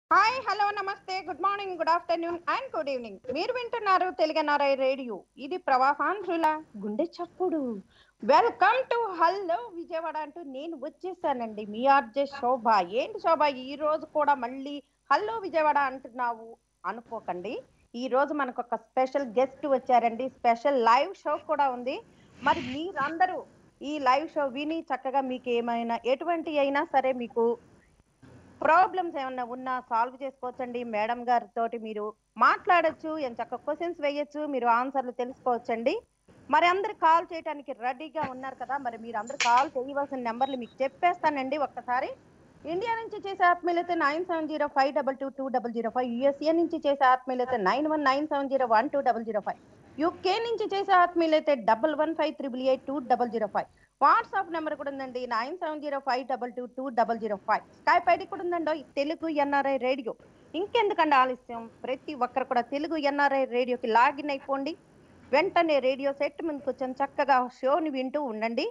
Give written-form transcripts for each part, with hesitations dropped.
Hi hello నమస్తే good morning good afternoon and good evening. మీరు వింటున్నారు తెలుగనారై రేడియో. ఇది ప్రవాహాంధ్రుల గుండె చప్పుడు. వెల్కమ్ టు హలో విజయవాడ అంటూ నేను వచ్చేసానండి, మీ ఆర్జే శోభ. ఏంటి శోభ, ఈ రోజు కూడా మళ్ళీ హలో విజయవాడ అంటున్నావు అనుకోకండి. ఈ రోజు మనకు ఒక స్పెషల్ గెస్ట్ వచ్చారండి, స్పెషల్ లైవ్ షో కూడా ఉంది. మరి మీరందరూ ఈ లైవ్ షో విని చక్కగా మీకు ఏమైనా ఎటువంటి అయినా సరే మీకు ప్రాబ్లమ్స్ ఏమన్నా ఉన్నా సాల్వ్ చేసుకోవచ్చండి. మేడం గారితో మీరు మాట్లాడొచ్చు, ఎంచక్క క్వశ్చన్స్ వేయొచ్చు, మీరు ఆన్సర్లు తెలుసుకోవచ్చండి. మరి అందరు కాల్ చేయడానికి రెడీగా ఉన్నారు కదా. మరి మీరు అందరు కాల్ చేయవలసిన నెంబర్లు మీకు చెప్పేస్తానండి ఒక్కసారి. ఇండియా నుంచి చేసే ఆత్మీయులైతే 9702222005, యుఎస్ఏ నుంచి చేసే ఆత్మీయులైతే 9197012005, యూకే నుంచి చేసే ఆత్మీయులైతే 1153882005. వాట్సాప్ నెంబర్ కూడా ఉందండి, 9705222005. స్కైప్ ఐడి కూడా ఉందండి, తెలుగు ఎన్ఆర్ఐ రేడియో. ఇంకెందుకండి ఆలస్యం, ప్రతి ఒక్కరు కూడా తెలుగు ఎన్ఆర్ఐ రేడియోకి లాగిన్ అయిపోండి. వెంటనే రేడియో సెట్ ముందుకు వచ్చాను, చక్కగా షోని వింటూ ఉండండి.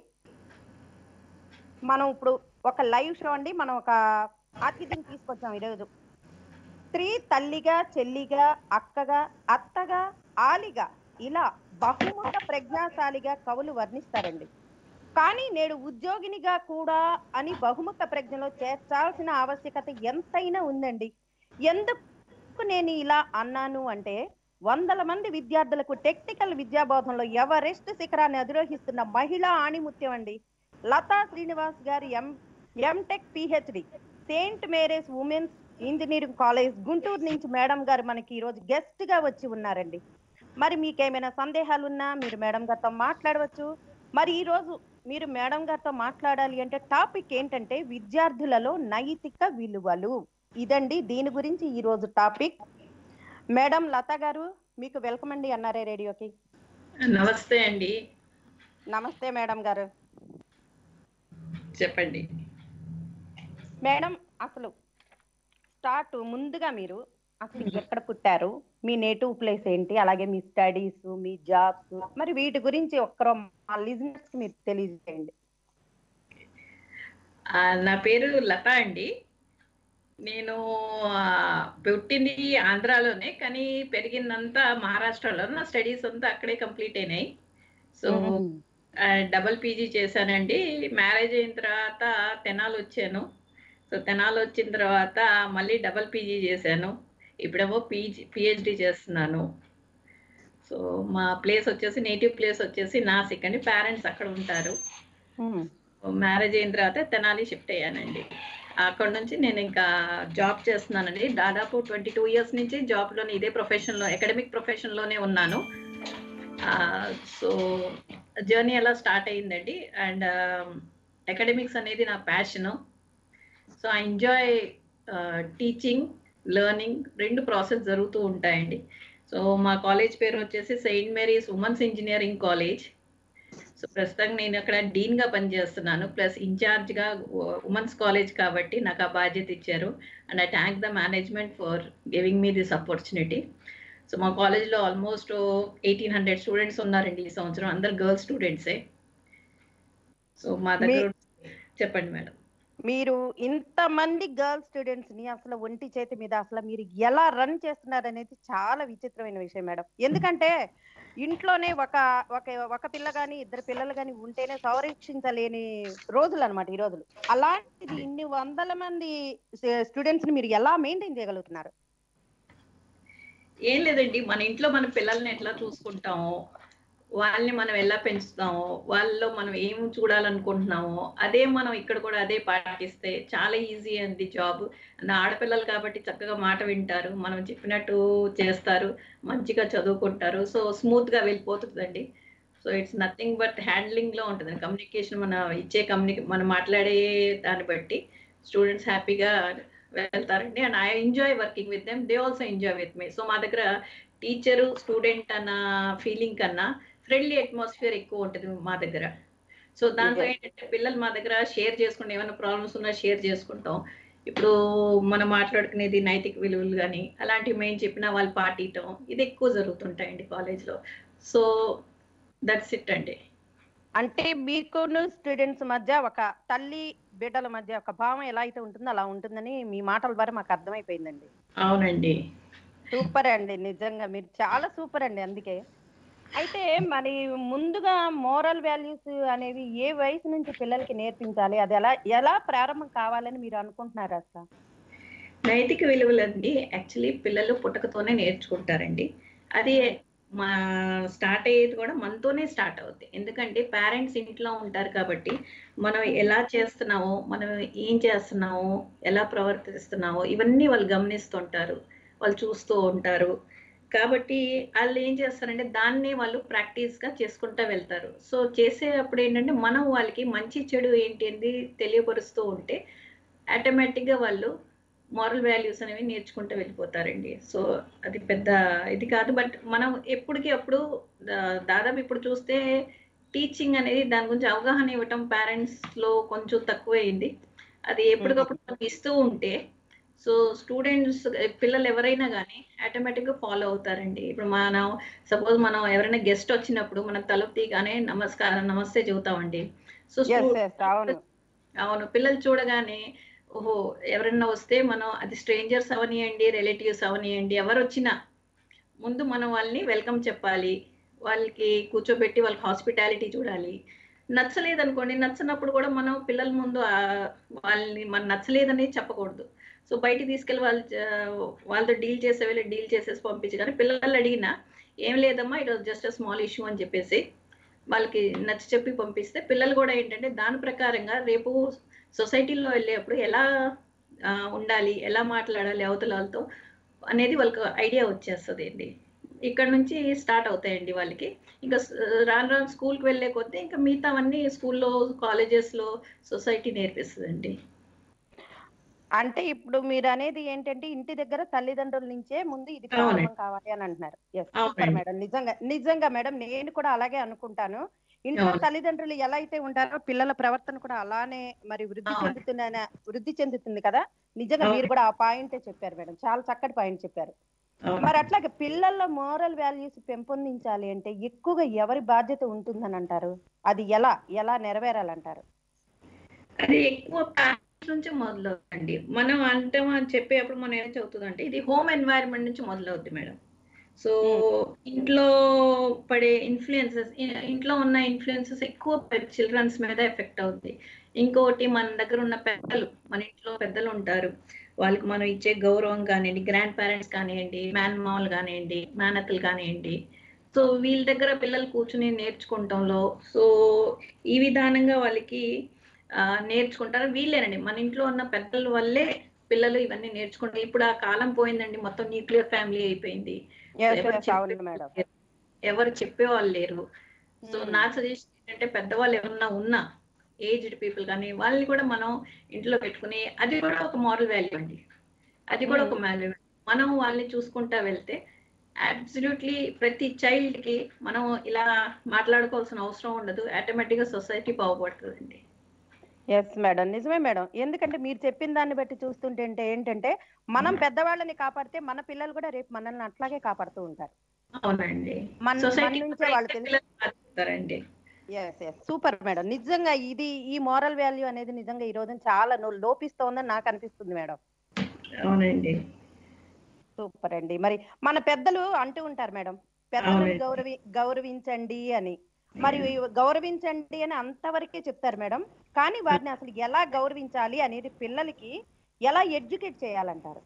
మనం ఇప్పుడు ఒక లైవ్ షో అండి, మనం ఒక అతిథిని తీసుకొచ్చాం ఈరోజు. స్త్రీ తల్లిగా, చెల్లిగా, అక్కగా, అత్తగా, ఆలిగా, ఇలా బహుముఖ ప్రజ్ఞాశాలిగా కవులు వర్ణిస్తారండి. కానీ నేడు ఉద్యోగినిగా కూడా అని బహుముఖ ప్రజ్ఞలో చేర్చాల్సిన ఆవశ్యకత ఎంతైనా ఉందండి. ఎందుకు నేను ఇలా అన్నాను అంటే, వందల మంది విద్యార్థులకు టెక్నికల్ విద్యాబోధనలో ఎవరెస్ట్ శిఖరాన్ని అధిరోహిస్తున్న మహిళా ఆణిముత్యం అండి. Latha Srinivas garu MTech PhD Saint Mary's women's engineering college Guntur నుంచి మేడం గారు మనకి ఈరోజు గెస్ట్ గా వచ్చి ఉన్నారండి. మరి మీకేమైనా సందేహాలు ఉన్నా మీరు మేడం గారితో మాట్లాడవచ్చు. మరి ఈ రోజు మీరు మేడం గారితో మాట్లాడాలి అంటే టాపిక్ ఏంటంటే విద్యార్థులలో నైతిక విలువలు. ఇదండి దీని గురించి ఈ రోజు టాపిక్. మేడం లతా గారు, మీకు వెల్కమ్ అండి ఎన్ఆర్ఐ రేడియోకి. నమస్తే అండి. నమస్తే మేడం గారు, చెప్పండి మేడం. అసలు స్టార్ట్ ముందుగా మీరు అసలు ఎక్కడ పుట్టారు, మీ నేటివ్ ప్లేస్ ఏంటి, అలాగే మీ స్టడీస్, మీ జాబ్స్, మరి వీటి గురించి ఒక్కరో మా లిజనర్స్ కి మీరు తెలియజేయండి. నా పేరు లత అండి. నేను పుట్టింది ఆంధ్రాలోనే, కానీ పెరిగిందంతా మహారాష్ట్రలో. నా స్టడీస్ అంతా అక్కడే కంప్లీట్ అయినాయి. సో డబల్ పీజీ చేశానండి. మ్యారేజ్ అయిన తర్వాత తెనాలి వచ్చాను. సో తెనాలి వచ్చిన తర్వాత మళ్ళీ డబల్ పీజీ చేశాను. ఇప్పుడేమో పిహెచ్డి చేస్తున్నాను. సో మా ప్లేస్ వచ్చేసి, నేటివ్ ప్లేస్ వచ్చేసి నాసిక్ అండి. పేరెంట్స్ అక్కడ ఉంటారు. మ్యారేజ్ అయిన తర్వాత తెనాలి షిఫ్ట్ అయ్యానండి. అక్కడ నుంచి నేను ఇంకా జాబ్ చేస్తున్నానండి. దాదాపు 22 years నుంచి జాబ్లోనే, ఇదే ప్రొఫెషన్లో, అకాడమిక్ ప్రొఫెషన్లోనే ఉన్నాను. సో జర్నీ ఎలా స్టార్ట్ అయ్యిందండి. అండ్ అకాడమిక్స్ అనేది నా passion. So I enjoy teaching, learning, రెండు ప్రాసెస్ జరుగుతూ ఉంటాయండి. సో మా కాలేజ్ పేరు వచ్చేసి Saint Mary's women's engineering college. So ప్రస్తుతం నేను అక్కడ డీన్గా పనిచేస్తున్నాను, ప్లస్ ఇన్ఛార్జ్గా ఉమెన్స్ కాలేజ్ కాబట్టి నాకు ఆ బాధ్యత ఇచ్చారు. And I thank the management for giving me this opportunity. So మా కాలేజ్లో ఆల్మోస్ట్ 1800 స్టూడెంట్స్ ఉన్నారండి ఈ సంవత్సరం. అందరు గర్ల్స్ స్టూడెంట్సే. సో మా దగ్గర చెప్పండి మేడం. మీరు ఇంతమంది గర్ల్స్ స్టూడెంట్స్ ని అసలు ఒంటి చేతి మీద అసలు మీరు ఎలా రన్ చేస్తున్నారు అనేది చాలా విచిత్రమైన విషయం మేడం. ఎందుకంటే ఇంట్లోనే ఒక ఒక ఒక పిల్ల గాని ఇద్దరు పిల్లలు గాని ఉంటేనే సంరక్షించలేని రోజులు అనమాట ఈ రోజులు. అలాంటిది ఇన్ని వందల మంది స్టూడెంట్స్ ని మీరు ఎలా మెయింటైన్ చేయగలుగుతున్నారు? ఏం లేదండి, మన ఇంట్లో మన పిల్లల్ని ఎట్లా చూసుకుంటామో, వాళ్ళని మనం ఎలా పెంచుతామో, వాళ్ళలో మనం ఏం చూడాలనుకుంటున్నామో అదే మనం ఇక్కడ కూడా అదే పాటిస్తే చాలా ఈజీ అండి జాబ్. ఆడపిల్లలు కాబట్టి చక్కగా మాట వింటారు, మనం చెప్పినట్టు చేస్తారు, మంచిగా చదువుకుంటారు. సో స్మూత్గా వెళ్ళిపోతుందండి. సో ఇట్స్ నథింగ్ బట్ హ్యాండ్లింగ్లో ఉంటుంది కమ్యూనికేషన్. మనం మాట్లాడే దాన్ని బట్టి స్టూడెంట్స్ హ్యాపీగా వెళ్తారండి. And I enjoy working with them, they also enjoy with me. So మా దగ్గర టీచరు స్టూడెంట్ అన్న ఫీలింగ్ కన్నా ఫ్రెండ్లీ అట్మాస్ఫియర్ ఎక్కువ ఉంటుంది మా దగ్గర. సో దాంతో ఏంటంటే పిల్లలు మా దగ్గర షేర్ చేసుకుంటే, ఏమైనా ప్రాబ్లమ్స్ ఉన్నా షేర్ చేసుకుంటాం. ఇప్పుడు మనం మాట్లాడుకునేది నైతిక విలువలు కానీ అలాంటివి మేము చెప్పినా వాళ్ళు పాటించడం, ఇది ఎక్కువ జరుగుతుంటాయండి కాలేజ్లో. సో దట్స్ ఇట్ అండి. అంటే మీకు స్టూడెంట్స్ మధ్య ఒక తల్లి బిడ్డల మధ్య ఒక భావం ఎలా అయితే ఉంటుందో అలా ఉంటుందని మీ మాటల ద్వారా మాకు అర్థమైపోయిందండి. అవునండి. సూపర్ అండి. నిజంగా మీరు చాలా సూపర్ అండి అందుకే. అయితే మరి ముందుగా మోరల్ వాల్యూస్ అనేవి ఏ వయసు నుంచి పిల్లలకి నేర్పించాలి? అది ఎలా ఎలా ప్రారంభం కావాలని మీరు అనుకుంటున్నారు అసల? నైతిక విలువలండి యాక్చువల్లీ పిల్లలు పుట్టకతోనే నేర్చుకుంటారండి. అది హ్మ్. మా స్టార్ట్ అయ్యేది కూడా మనతోనే స్టార్ట్ అవుద్ది. ఎందుకంటే పేరెంట్స్ ఇంట్లో ఉంటారు కాబట్టి, మనం హ్మ్. ఎలా చేస్తున్నామో, మనం ఏం చేస్తున్నామో, ఎలా ప్రవర్తిస్తున్నామో ఇవన్నీ వాళ్ళు గమనిస్తుంటారు. వాళ్ళు చూస్తూ ఉంటారు. కాబట్టి ఆళ్ళేం చేస్తారంటే దాన్నే వాళ్ళు ప్రాక్టీస్‌గా చేసుకుంటా వెళ్తారు. సో, చేసేటప్పుడు ఏంటంటే మనం వాళ్ళకి మంచి, చెడు ఏంటి అనేది తెలియపరుస్తూ ఉంటే ఆటోమేటిక్‌గా వాళ్ళు మోరల్ వాల్యూస్ అనేవి నేర్చుకుంటూ వెళ్ళిపోతారండి. సో, అది పెద్ద ఇది కాదు. బట్ మనం ఎప్పటికి అప్పుడు దాదాపు ఇప్పుడు చూస్తే టీచింగ్ అనేది దాని గురించి అవగాహన ఇవ్వటం పేరెంట్స్‌లో కొంచెం తక్కువయింది. అది హ్మ్. ఎప్పటికప్పుడు మనం ఇస్తూ ఉంటే సో, స్టూడెంట్స్ పిల్లలు ఎవరైనా గానీ ఆటోమేటిక్‌గా ఫాలో అవుతారండి. ఇప్పుడు మనం సపోజ్ మనం ఎవరైనా గెస్ట్ వచ్చినప్పుడు మనం తలుపు తీయగానే నమస్తే చెబుతామండి. So, yes. యెస్. అవును. అవును. పిల్లలు చూడగానే ఓహో! ఎవరన్నా వస్తే మనం అది స్ట్రేంజర్స్ అవ్వనియండి, రిలేటివ్స్ అవ్వనియండి, ఎవరొచ్చినా ముందు మనం వాళ్ళని వెల్కమ్ చెప్పాలి. వాళ్ళకి కూర్చోబెట్టి వాళ్ళకి హాస్పిటాలిటీ చూడాలి. నచ్చలేదనుకోండి, నచ్చనప్పుడు కూడా మనం పిల్లల ముందు వాళ్ళని మనం నచ్చలేదని చెప్పకూడదు. సో, బయటికి తీసుకెళ్ళి వాళ్ళతో డీల్ చేసే వేళ డీల్ చేసేసి పంపించి కానీ పిల్లలు అడిగినా, "ఏం లేదమ్మా ఈరోజు జస్ట్ స్మాల్ ఇష్యూ" అని చెప్పేసి వాళ్ళకి నచ్చచెప్పి పంపిస్తే పిల్లలు గూడా ఏంటంటే దాని ప్రకారంగా రేపు సొసైటీలో వెళ్ళేప్పుడు ఎలా ఉండాలి, ఎలా మాట్లాడాలి అవతలోళ్ళతో అనేది వాళ్ళకి ఐడియా వచ్చేస్తదండి. ఇక్కడ నుంచి స్టార్ట్ అవుతాయండి వాళ్ళకి. ఇంకా రాను రాను స్కూలుకి వెళ్ళే కొద్దీ ఇంకా మిగతావన్నీ స్కూల్లో, కాలేజెస్‌లో సొసైటీ నేర్పిస్తదండి. అంటే ఇప్పుడు మీరనేది ఏంటంటే ఇంటి దగ్గర తల్లిదండ్రుల నుంచే ముందు ఇది ప్రారంభం అవునండి. కావాలి అని అంటున్నారు. యెస్. సూపర్ అవునండి. మేడం. నిజంగా. నిజంగా మేడం. నేను కూడా అలాగే అనుకుంటాను. ఇంట్లో అవును. తల్లిదండ్రులు ఎలా అయితే ఉంటారో పిల్లల ప్రవర్తన కూడా అలానే మరి అవును. వృద్ధి చెందుతుంది కదా! నిజంగా మీరు అవునండి. కూడా ఆ పాయింటే చెప్పారు మేడం. చాలా చక్కటి పాయింట్ చెప్పారు. అవును. మరి అట్లాగే పిల్లల్లో మోరల్ వాల్యూస్ పెంపొందించాలి అంటే ఎక్కువగా ఎవరి బాధ్యత ఉంటుందని అంటారు? అది ఎలా? ఎలా నెరవేరాలంటారు? అది ఎక్కువ పేరెంట్స్ నుంచే మొదలవుద్దండి. మనం అంటామని చెప్పేప్పుడు మనం ఏం చెబుతదంటే ఇది హోమ్ ఎన్వైర్న్‌మెంట్ నుంచి మొదలవుద్ది మేడం. సో, హ్మ్. ఇంట్లో పడే ఇన్‌ఫ్లుయెన్సెస్ ఇంట్లో ఉన్న ఇన్‌ఫ్లుయెన్సెస్ ఎక్కువ చిల్డ్రన్స్ మీద ఎఫెక్ట్ అవుద్ది. ఇంకోటి మన దగ్గర ఉన్న పెద్దలు, మన ఇంట్లో పెద్దలుంటారు. వాళ్ళకి మనం ఇచ్చే గౌరవం కానియండి, గ్రాండ్ పేరెంట్స్ కానియండి, మేనమామలు కానియండి, మేనత్తలు కానియండి. సో, వీళ్ళ దగ్గర పిల్లలు కూర్చొని నేర్చుకుంటంలో సో, ఈ విధానంగా వాళ్ళకి నేర్చుకుంటారు. వీళ్ళేనండి మన ఇంట్లో ఉన్న పెద్దల వల్లే పిల్లలు ఇవన్నీ నేర్చుకుంటారు. ఇప్పుడు ఆ కాలం పోయిందండి. మొత్తం న్యూక్లియర్ ఫ్యామిలీ అయిపోయింది. So, yes. యెస్. అవును మేడం. ఎవరు చెప్పేవాళ్ళు లేరు. సో, హ్మ్. నా సజెషన్ ఏంటంటే పెద్దవాళ్ళు ఎవరన్నా ఉన్నా ఏజ్డ్ పీపుల్ గాని వాళ్ళని కూడా మనం ఇంట్లో పెట్టుకొని అది కూడా ఒక మోరల్ వాల్యూ అండి. అది కూడా హ్మ్. ఒక వాల్యూ. మనం వాళ్ళని చూసుకుంటా వెళ్తే అబ్సల్యూట్‌లీ ప్రతి చైల్డ్‌కి మనం ఇలా మాట్లాడుకోవాల్సిన అవసరం ఉండదు. ఆటోమేటిక్‌గా సొసైటీ బాగుపడుతదండి. Yes madam. నిజమే మేడం. ఎందుకంటే మీరు చెప్పిన దాన్ని బట్టి చూస్తుంటేంటే ఏంటంటే, మనం పెద్దవాళ్ళని కాపాడితే మన పిల్లలు కూడా రేపు మనల్ని అట్లాగే కాపాడుతూ ఉంటారు. అవునండి. మన సొసైటీ నుంచే వాళ్ళు ఎప్పుడైతే తెలుసు. పిల్లలు మారుతారండి. యెస్. యెస్. Super madam. నిజంగా ఈ మోరల్ వాల్యూ అనేది నిజంగా ఈ రోజున చాలా లోపిస్తోందని నాకనిపిస్తుంది మేడం. అవునండి. సూపర్ అండి. మరి మన పెద్దలు అంటూ ఉంటారు మేడం. పెద్దలను అవునండి. గౌరవించండి అని. మరి గౌరవించండి అని అంతవరకే చెప్తారు మేడం. కానీ వారిని అసలు ఎలా గౌరవించాలి అనేది పిల్లలకి ఎలా ఎడ్యుకేట్ చేయాలంటారు?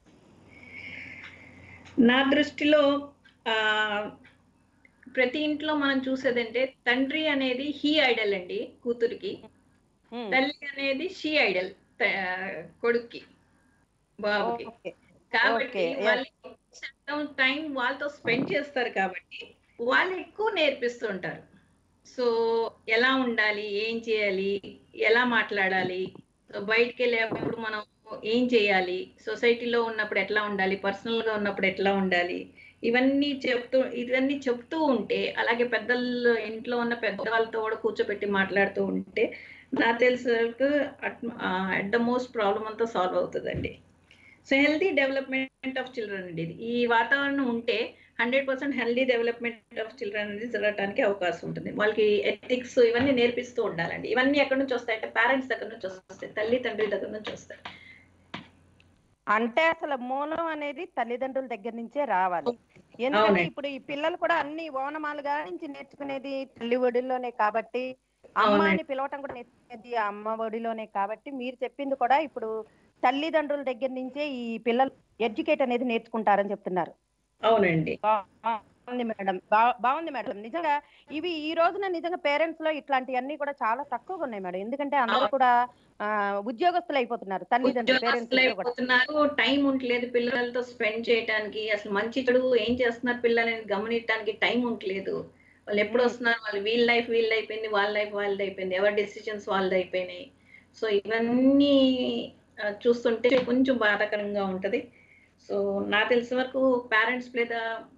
నా దృష్టిలో ఆహ్, ప్రతి ఇంట్లో మనం చూసేదంటే తండ్రి అనేది హీ ఐడల్ అండి కూతురికి. హ్మ్. తల్లి అనేది షీ ఐడల్ కొడుక్కి, బాబుకి. ఓకే. ఓకే. కాబట్టి వాళ్ళు యెస్. ఎక్కువ శాతం టైం వాళ్ళతో స్పెండ్ చేస్తారు కాబట్టి, వాళ్ళు ఎక్కువ నేర్పిస్తూ ఉంటారు. సో, ఎలా ఉండాలి? ఏం చేయాలి? ఎలా మాట్లాడాలి? సో, బయటికెళ్ళేప్పుడు మనం ఏం చేయాలి? సొసైటీలో ఉన్నప్పుడు ఎట్లా ఉండాలి? పర్సనల్‌గా ఉన్నప్పుడు ఎట్లా ఉండాలి? ఇవన్నీ చెప్తూ ఉంటే, అలాగే పెద్దలు ఇంట్లో ఉన్న పెద్దవాళ్ళతో కూడా కూర్చోబెట్టి మాట్లాడుతూ ఉంటే, నాకు తెలిసే వరకు అట్ ద మోస్ట్ ప్రాబ్లమ్ అంతా సాల్వ్ అవుతదండి. So healthy development of children అండి ఇది. ఈ వాతావరణం ఉంటే 100% హెల్దీ డెవలప్మెంట్ ఆఫ్ చిల్డ్రన్ అనేది జరగడానికి అవకాశం ఉంటుంది. వాళ్ళకి ఎథిక్స్ ఇవన్నీ నేర్పిస్తూ ఉండాలండి. ఇవన్నీ ఎక్కడి నుంచి వస్తాయంటే పేరెంట్స్ దగ్గర నుంచి వస్తాయి, తల్లిదండ్రుల దగ్గర నుంచి వస్తాయి. అంటే అసలు మూలం అనేది తల్లిదండ్రుల దగ్గర నుంచే రావాలి. ఎందుకంటే అవునండి. ఇప్పుడు ఈ పిల్లలు కూడా అన్ని ఓనమాలుగా నుంచి నేర్చుకునేది తల్లి ఒడిలోనే కాబట్టి, అమ్మ అవునండి. అని పిలవటం కూడా నేర్చుకునేది ఆ అమ్మ ఒడిలోనే కాబట్టి, మీరు చెప్పింది కూడా ఇప్పుడు తల్లిదండ్రుల దగ్గర నుంచే ఈ పిల్లలు ఎడ్యుకేట్ అనేది నేర్చుకుంటారని చెప్తున్నారు. అవునండి. బాగుంది మేడం, బాగుంది మేడం. నిజంగా ఇవి ఈ రోజున నిజంగా పేరెంట్స్ లో ఇట్లాంటివన్నీ కూడా చాలా తక్కువగా ఉన్నాయి మేడం. ఎందుకంటే అందరూ అవును. కూడా ఉద్యోగస్తులు అయిపోతున్నారు, తల్లిదండ్రులు పేరెంట్స్ ఉద్యోగస్తులు ఇద్దరు కూడా. అయిపోతున్నారు. టైం ఉండలేదు పిల్లలతో స్పెండ్ చేయడానికి. అసలు మంచి చెడు ఏం చేస్తున్నారు పిల్లలని గమనించడానికి టైం ఉండలేదు. వాళ్ళు ఎప్పుడు ఉమ్. వస్తున్నారు, వాళ్ళు వీళ్ళ లైఫ్ వీళ్ళది అయిపోయింది, వాళ్ళ లైఫ్ వాళ్ళది అయిపోయింది, ఎవరి డెసిషన్స్ వాళ్ళది అయిపోయినాయి. సో ఇవన్నీ చూస్తుంటే కొంచెం బాధాకరంగా ఉంటది. సో నాకు తెలిసిన వరకు parents play the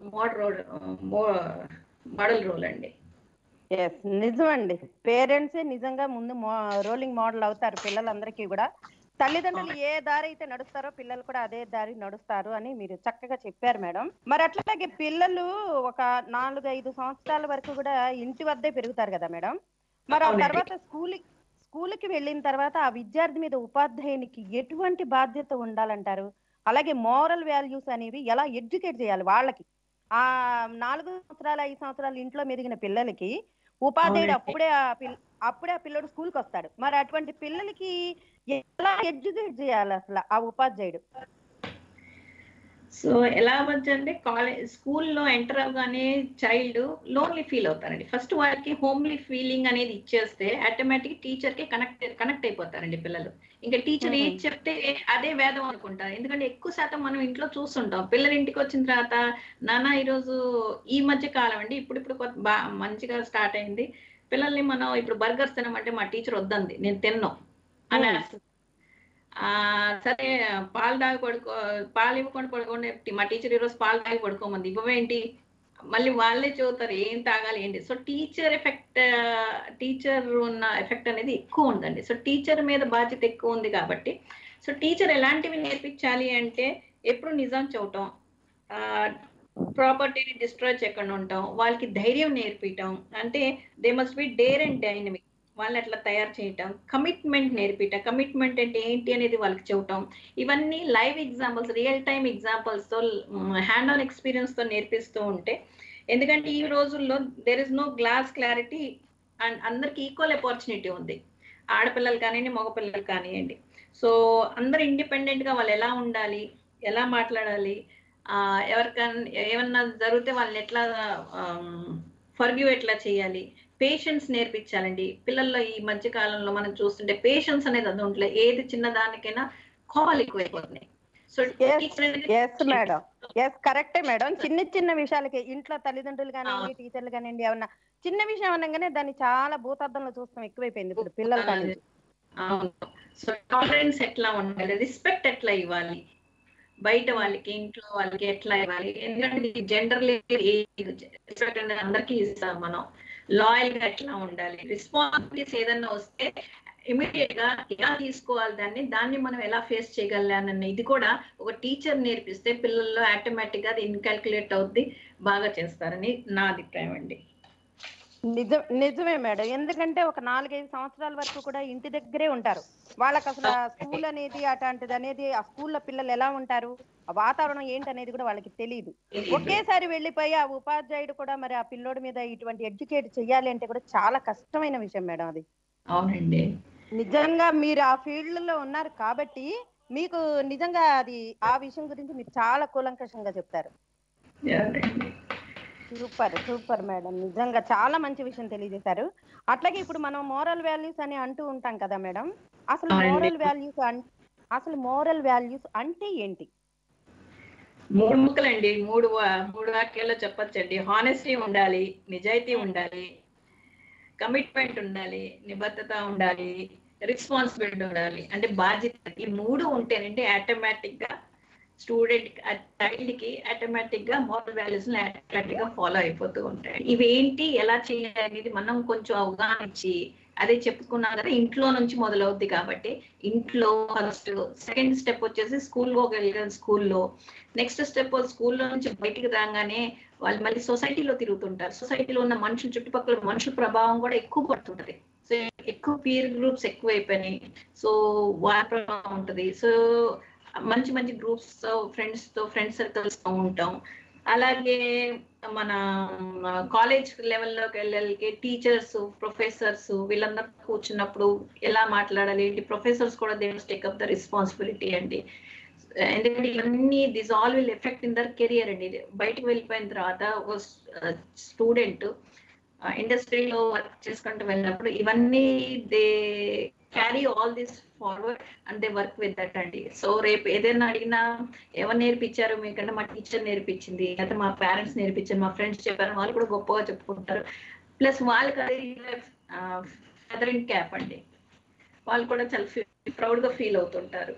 model role అండి. ఎస్, నిజమండి. పేరెంట్సే నిజంగా ముందు రోలింగ్ మోడల్ అవుతారు పిల్లలందరికీ కూడా. తల్లిదండ్రులు ఏ దారి అయితే నడుస్తారో పిల్లలు కూడా అదే దారి నడుస్తారు అని మీరు చక్కగా చెప్పారు మేడం. మరి అట్లాగే పిల్లలు ఒక 4-5 సంవత్సరాల వరకు కూడా ఇంటి వద్దే పెరుగుతారు కదా మేడం. మరి ఆ అవునండి. తర్వాత స్కూల్కి వెళ్ళిన తర్వాత ఆ విద్యార్థి మీద ఉపాధ్యాయునికి ఎటువంటి బాధ్యత ఉండాలంటారు? అలాగే మోరల్ వాల్యూస్ అనేవి ఎలా ఎడ్యుకేట్ చేయాలి వాళ్ళకి? ఆ 4 సంవత్సరాలు 5 సంవత్సరాలు ఇంట్లో మెదిగిన పిల్లలకి ఉపాధ్యాయుడు అవునండి. అప్పుడే ఆ పిల్లడు స్కూల్కి వస్తాడు. మరి అటువంటి పిల్లలకి ఎలా ఎడ్యుకేట్ చేయాలి అసలు ఆ ఉపాధ్యాయుడు? సో ఎలా అవ్వచ్చంటే స్కూల్లో ఎంటర్ అవ్వగానే చైల్డ్ లోన్లీ ఫీల్ అవుతారండి. ఫస్ట్ వాళ్ళకి హోమ్లీ ఫీలింగ్ అనేది ఇచ్చేస్తే ఆటోమేటిక్ టీచర్ కి కనెక్ట్ అయిపోతారండి పిల్లలు. ఇంకా టీచర్ ఏది చెప్తే అదే వేదం అనుకుంటారు. ఎందుకంటే ఎక్కువ శాతం మనం ఇంట్లో చూస్తుంటాం. పిల్లలు ఇంటికి వచ్చిన తర్వాత నాన్న ఈరోజు ఈ మధ్య కాలం అండి ఇప్పుడు మంచిగా స్టార్ట్ అయింది. పిల్లల్ని మనం ఇప్పుడు బర్గర్స్ తినమంటే మా టీచర్ వద్దంది, నేను తిన్నాను అని సరే పాలు ఇవ్వకుండా పడుకోండి, మా టీచర్ ఈరోజు పాలు తాగి పడుకోమంది, ఇవ్వవేంటి, మళ్ళీ వాళ్ళే చూస్తారు ఏం తాగాలి ఏంటి. సో టీచర్ ఉన్న ఎఫెక్ట్ అనేది ఎక్కువ ఉందండి. సో టీచర్ మీద బాధ్యత ఎక్కువ ఉంది కాబట్టి సో టీచర్ ఎలాంటివి నేర్పించాలి అంటే ఎప్పుడు నిజం చెప్పటం, ప్రాపర్టీని డిస్ట్రాయ్ చేయకుండా ఉంటాం, వాళ్ళకి ధైర్యం నేర్పించటం, అంటే they must be dare and dynamic, వాళ్ళని అట్లా తయారు చేయటం, కమిట్మెంట్ నేర్పించటం, కమిట్మెంట్ అంటే ఏంటి అనేది వాళ్ళకి చెప్పటం, ఇవన్నీ live examples, real time examples తో హ్యాండ్ ఆన్ ఎక్స్పీరియన్స్ తో నేర్పిస్తూ ఉంటే, ఎందుకంటే ఈ రోజుల్లో there is no glass clarity and అందరికి ఈక్వల్ ఆపర్చునిటీ ఉంది, ఆడపిల్లలు కానివ్వండి మగపిల్లలు కానివ్వండి. సో అందరు ఇండిపెండెంట్ గా వాళ్ళు ఎలా ఉండాలి, ఎలా మాట్లాడాలి, ఎవరికన్నా ఏమన్నా జరిగితే వాళ్ళని ఎట్లా ఫర్గివ్ ఎట్లా చేయాలి, పేషెన్స్ నేర్పించాలండి పిల్లల్లో. ఈ మధ్య కాలంలో మనం చూస్తుంటే పేషెన్స్ అనేది అది ఉండలేదు, ఏది చిన్న దానికైనా కోపాలు ఎక్కువైపోతున్నాయి. సో మేడం, ఎస్ కరెక్టే మేడం. చిన్న విషయాలకి ఇంట్లో తల్లిదండ్రులు కానివ్వండి టీచర్లు కానివ్వండి ఏమన్నా చిన్న విషయం అనగానే దాన్ని చాలా భూతద్దంలో చూస్తాం ఎక్కువైపోయింది ఇప్పుడు పిల్లల కానించి. సో టాలరెన్స్ ఎట్లా ఉండాలి, రెస్పెక్ట్ ఎట్లా ఇవ్వాలి, బయట వాళ్ళకి ఇంట్లో వాళ్ళకి ఎట్లా ఇవ్వాలి, ఎందుకంటే జెండర్లీ రెస్పెక్ట్ అనేది అందరికీ ఇస్తాం మనం. లాయల్ గా ఎట్లా ఉండాలి, రెస్పాన్సిబిలిటీస్ ఏదన్నా వస్తే ఇమీడియట్ గా ఎలా తీసుకోవాలి, దాన్ని మనం ఎలా ఫేస్ చేయగలనన్న ఇది కూడా ఒక టీచర్ నేర్పిస్తే పిల్లల్లో ఆటోమేటిక్ గా అది ఇన్కాల్కులేట్ అవుద్ది, బాగా చేస్తారని నా అభిప్రాయం అండి. నిజమే మేడం. ఎందుకంటే ఒక 4-5 సంవత్సరాల వరకు కూడా ఇంటి దగ్గరే ఉంటారు. వాళ్ళకి అసలు స్కూల్ అనేది అట్లాంటిది అనేది ఆ స్కూల్లో పిల్లలు ఎలా ఉంటారు, ఆ వాతావరణం ఏంటనేది కూడా వాళ్ళకి తెలియదు. ఒకేసారి వెళ్ళిపోయి ఆ ఉపాధ్యాయుడు కూడా మరి ఆ పిల్లోడి మీద ఇటువంటి ఎడ్యుకేట్ చెయ్యాలి అంటే కూడా చాలా కష్టమైన విషయం మేడం అది. అవునండి. నిజంగా మీరు ఆ ఫీల్డ్ లో ఉన్నారు కాబట్టి మీకు నిజంగా అది ఆ విషయం గురించి మీరు చాలా కూలంకషంగా చెప్తారు. సూపర్ మేడం, నిజంగా చాలా మంచి విషయం తెలియజేశారు. అట్లాగే ఇప్పుడు మనం మోరల్ వాల్యూస్ అని అంటూ ఉంటాం కదా మేడం, అసలు మోరల్ వాల్యూస్ అంటే ఏంటి? 3 ముక్కలండి, 3 వాక్యాల్లో చెప్పొచ్చండి. హానెస్టీ ఉండాలి, నిజాయితీ ఉండాలి, కమిట్మెంట్ ఉండాలి, నిబద్ధత ఉండాలి, రెస్పాన్సిబిలిటీ ఉండాలి, అంటే బాధ్యత. ఈ 3 ఉంటేనంటే ఆటోమేటిక్ గా స్టూడెంట్ చైల్డ్ కి ఆటోమేటిక్ గా మోరల్ వాల్యూస్ ఆటోమేటిక్ గా ఫాలో అయిపోతూ ఉంటాయి. ఇవేంటి ఎలా చేయాలి అనేది మనం కొంచెం అవగాహన ఇచ్చి అదే చెప్పుకున్నాం కదా, ఇంట్లో నుంచి మొదలవుద్ది కాబట్టి ఇంట్లో ఫస్ట్. సెకండ్ స్టెప్ వచ్చేసి స్కూల్లోకి వెళ్ళారు, స్కూల్లో. నెక్స్ట్ స్టెప్ స్కూల్లో నుంచి బయటికి రాగానే వాళ్ళు మళ్ళీ సొసైటీలో తిరుగుతుంటారు. సొసైటీలో ఉన్న మనుషులు, చుట్టుపక్కల మనుషుల ప్రభావం కూడా ఎక్కువ పడుతుంటది. సో ఎక్కువ పీర్ గ్రూప్స్ ఎక్కువ అయిపోయినాయి. సో వాళ్ళ ప్రభావం ఉంటుంది. సో మంచి మంచి గ్రూప్స్ తో ఫ్రెండ్స్ సర్కిల్స్ తో ఉంటాం. అలాగే మన కాలేజ్ లెవెల్లోకి వెళ్ళకి టీచర్స్, ప్రొఫెసర్స్ వీళ్ళందరూ కూర్చున్నప్పుడు ఎలా మాట్లాడాలి, ప్రొఫెసర్స్ కూడా they must take up the responsibility అండి. ఎందుకంటే ఇవన్నీ this all will effect in their career అండి. బయటకు వెళ్ళిపోయిన తర్వాత ఒక స్టూడెంట్ ఇండస్ట్రీలో వర్క్ చేసుకుంటూ వెళ్ళినప్పుడు ఇవన్నీ they carry all this forward and they work with that అండి. సో రేపు ఏదైనా అడిగినా ఎవరు నేర్పించారు మీకంటే మా టీచర్ నేర్పించింది, లేకపోతే మా పేరెంట్స్ నేర్పించారు, మా ఫ్రెండ్స్ చెప్పారు, వాళ్ళు కూడా గొప్పగా చెప్పుకుంటారు. ప్లస్ వాళ్ళకి అది ఫెదర్ ఇన్ క్యాప్ అండి. వాళ్ళు కూడా చాలా ప్రౌడ్ గా ఫీల్ అవుతుంటారు.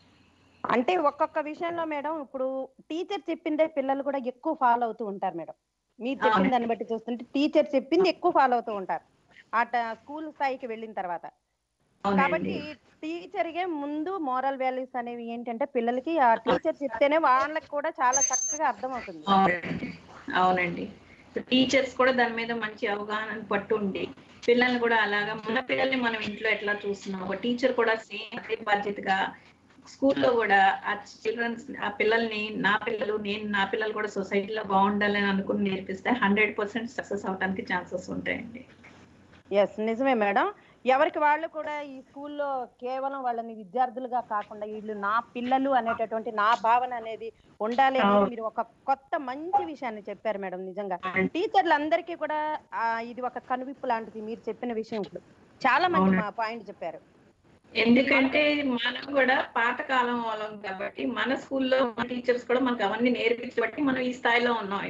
అంటే ఒక్కొక్క విషయంలో మేడం ఇప్పుడు టీచర్ చెప్పిందే పిల్లలు కూడా ఎక్కువ ఫాలో అవుతూ ఉంటారు మేడం. మీరు చెప్పిన దాన్ని బట్టి చూస్తుంటే టీచర్ చెప్పింది ఎక్కువ ఫాలో అవుతూ ఉంటారు స్కూల్ స్థాయికి వెళ్ళిన తర్వాత. కాబట్టి టీచర్గే ముందు మోరల్ వాల్యూస్ అనేవి ఏంటంటే పిల్లలకి ఆ టీచర్ చెప్తేనే వాళ్ళకి కూడా చాలా చక్కగా అర్థం అవుతుంది. అవునండి. టీచర్స్ కూడా దాని మీద మంచి అవగాహన పట్టుండి పిల్లల్ని కూడా అలాగా, మన పిల్లల్ని మనం ఇంట్లో ఎట్లా చూస్తున్నాం, ఒక టీచర్ కూడా సేమ్ అదే బాధ్యతగా స్కూల్లో కూడా ఆ చిల్డ్రన్స్, ఆ పిల్లల్ని నా పిల్లలు కూడా సొసైటీలో బాగుండాలని అనుకుని నేర్పిస్తే 100% సక్సెస్ అవడానికి ఛాన్సెస్ ఉంటాయండి. ఎస్, నిజమే మేడం. ఎవరికి వాళ్ళు కూడా ఈ స్కూల్లో కేవలం వాళ్ళని విద్యార్థులుగా కాకుండా వీళ్ళు నా పిల్లలు అనేటటువంటి నా భావన అనేది ఉండాలి అనేది మీరు ఒక కొత్త మంచి విషయాన్ని చెప్పారు మేడం. నిజంగా టీచర్లందరికీ కూడా ఇది ఒక కనువిప్పు లాంటిది మీరు చెప్పిన విషయం. ఇప్పుడు చాలా మంచి పాయింట్ చెప్పారు. ఎందుకంటే మనం కూడా పాతకాలం వాళ్ళం కాబట్టి మన స్కూల్లో మన టీచర్స్ కూడా మనకు అవన్నీ నేర్పించబట్టి మనం ఈ స్థాయిలో ఉన్నాం.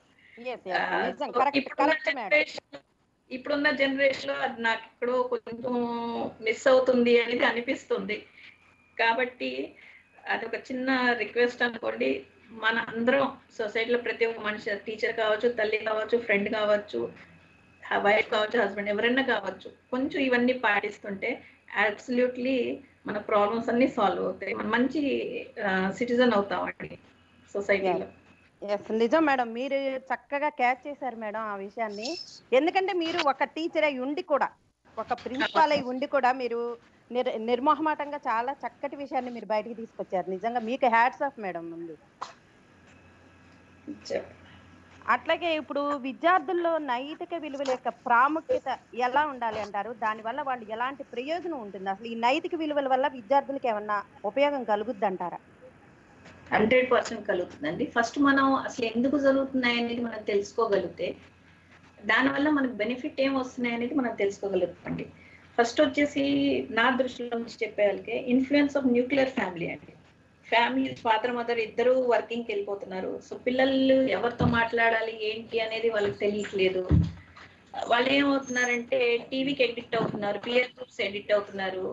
ఇప్పుడున్న జనరేషన్ లో అది నాకు ఎక్కడో కొంచెం మిస్ అవుతుంది అనేది అనిపిస్తుంది. కాబట్టి అది ఒక చిన్న రిక్వెస్ట్ అనుకోండి. మన అందరం సొసైటీలో ప్రతి ఒక్క మనిషి, టీచర్ కావచ్చు, తల్లి కావచ్చు, ఫ్రెండ్ కావచ్చు, వైఫ్ కావచ్చు, హస్బెండ్ ఎవరైనా కావచ్చు, కొంచెం ఇవన్నీ పాటిస్తుంటే అబ్సల్యూట్లీ మన ప్రాబ్లమ్స్ అన్ని సాల్వ్ అవుతాయి. మనం మంచి సిటిజన్ అవుతామండి సొసైటీలో. నిజం మేడం, మీరు చక్కగా క్యాచ్ చేశారు మేడం ఆ విషయాన్ని. ఎందుకంటే మీరు ఒక టీచర్ అయి ఉండి కూడా, ఒక ప్రిన్సిపాల్ అయి ఉండి కూడా మీరు నిర్మోహమాటంగా చాలా చక్కటి విషయాన్ని మీరు బయటికి తీసుకొచ్చారు. నిజంగా మీకు హ్యాట్స్ ఆఫ్ మేడం. ముందు అట్లాగే ఇప్పుడు విద్యార్థుల్లో నైతిక విలువల యొక్క ప్రాముఖ్యత ఎలా ఉండాలి అంటారు? దానివల్ల వాళ్ళు ఎలాంటి ప్రయోజనం ఉంటుంది? అసలు ఈ నైతిక విలువల వల్ల విద్యార్థులకు ఏమన్నా ఉపయోగం కలుగుద్ది అంటారా? 100% కలుగుతుందండి. ఫస్ట్ మనం అసలు ఎందుకు జరుగుతున్నాయి అనేది మనం తెలుసుకోగలిగితే దానివల్ల మనకు బెనిఫిట్ ఏం వస్తున్నాయి అనేది మనం తెలుసుకోగలుగుతామండి. ఫస్ట్ వచ్చేసి నా దృష్టిలో నుంచి చెప్పేయాలికే ఇన్ఫ్లుయెన్స్ ఆఫ్ న్యూక్లియర్ ఫ్యామిలీ అండి. ఫ్యామిలీ ఫాదర్ మదర్ ఇద్దరు వర్కింగ్కి వెళ్ళిపోతున్నారు. సో పిల్లలు ఎవరితో మాట్లాడాలి ఏంటి అనేది వాళ్ళకి తెలియట్లేదు. వాళ్ళు ఏమవుతున్నారంటే టీవీకి ఎడిక్ట్ అవుతున్నారు, పియర్ గ్రూప్స్ ఎడిక్ట్ అవుతున్నారు,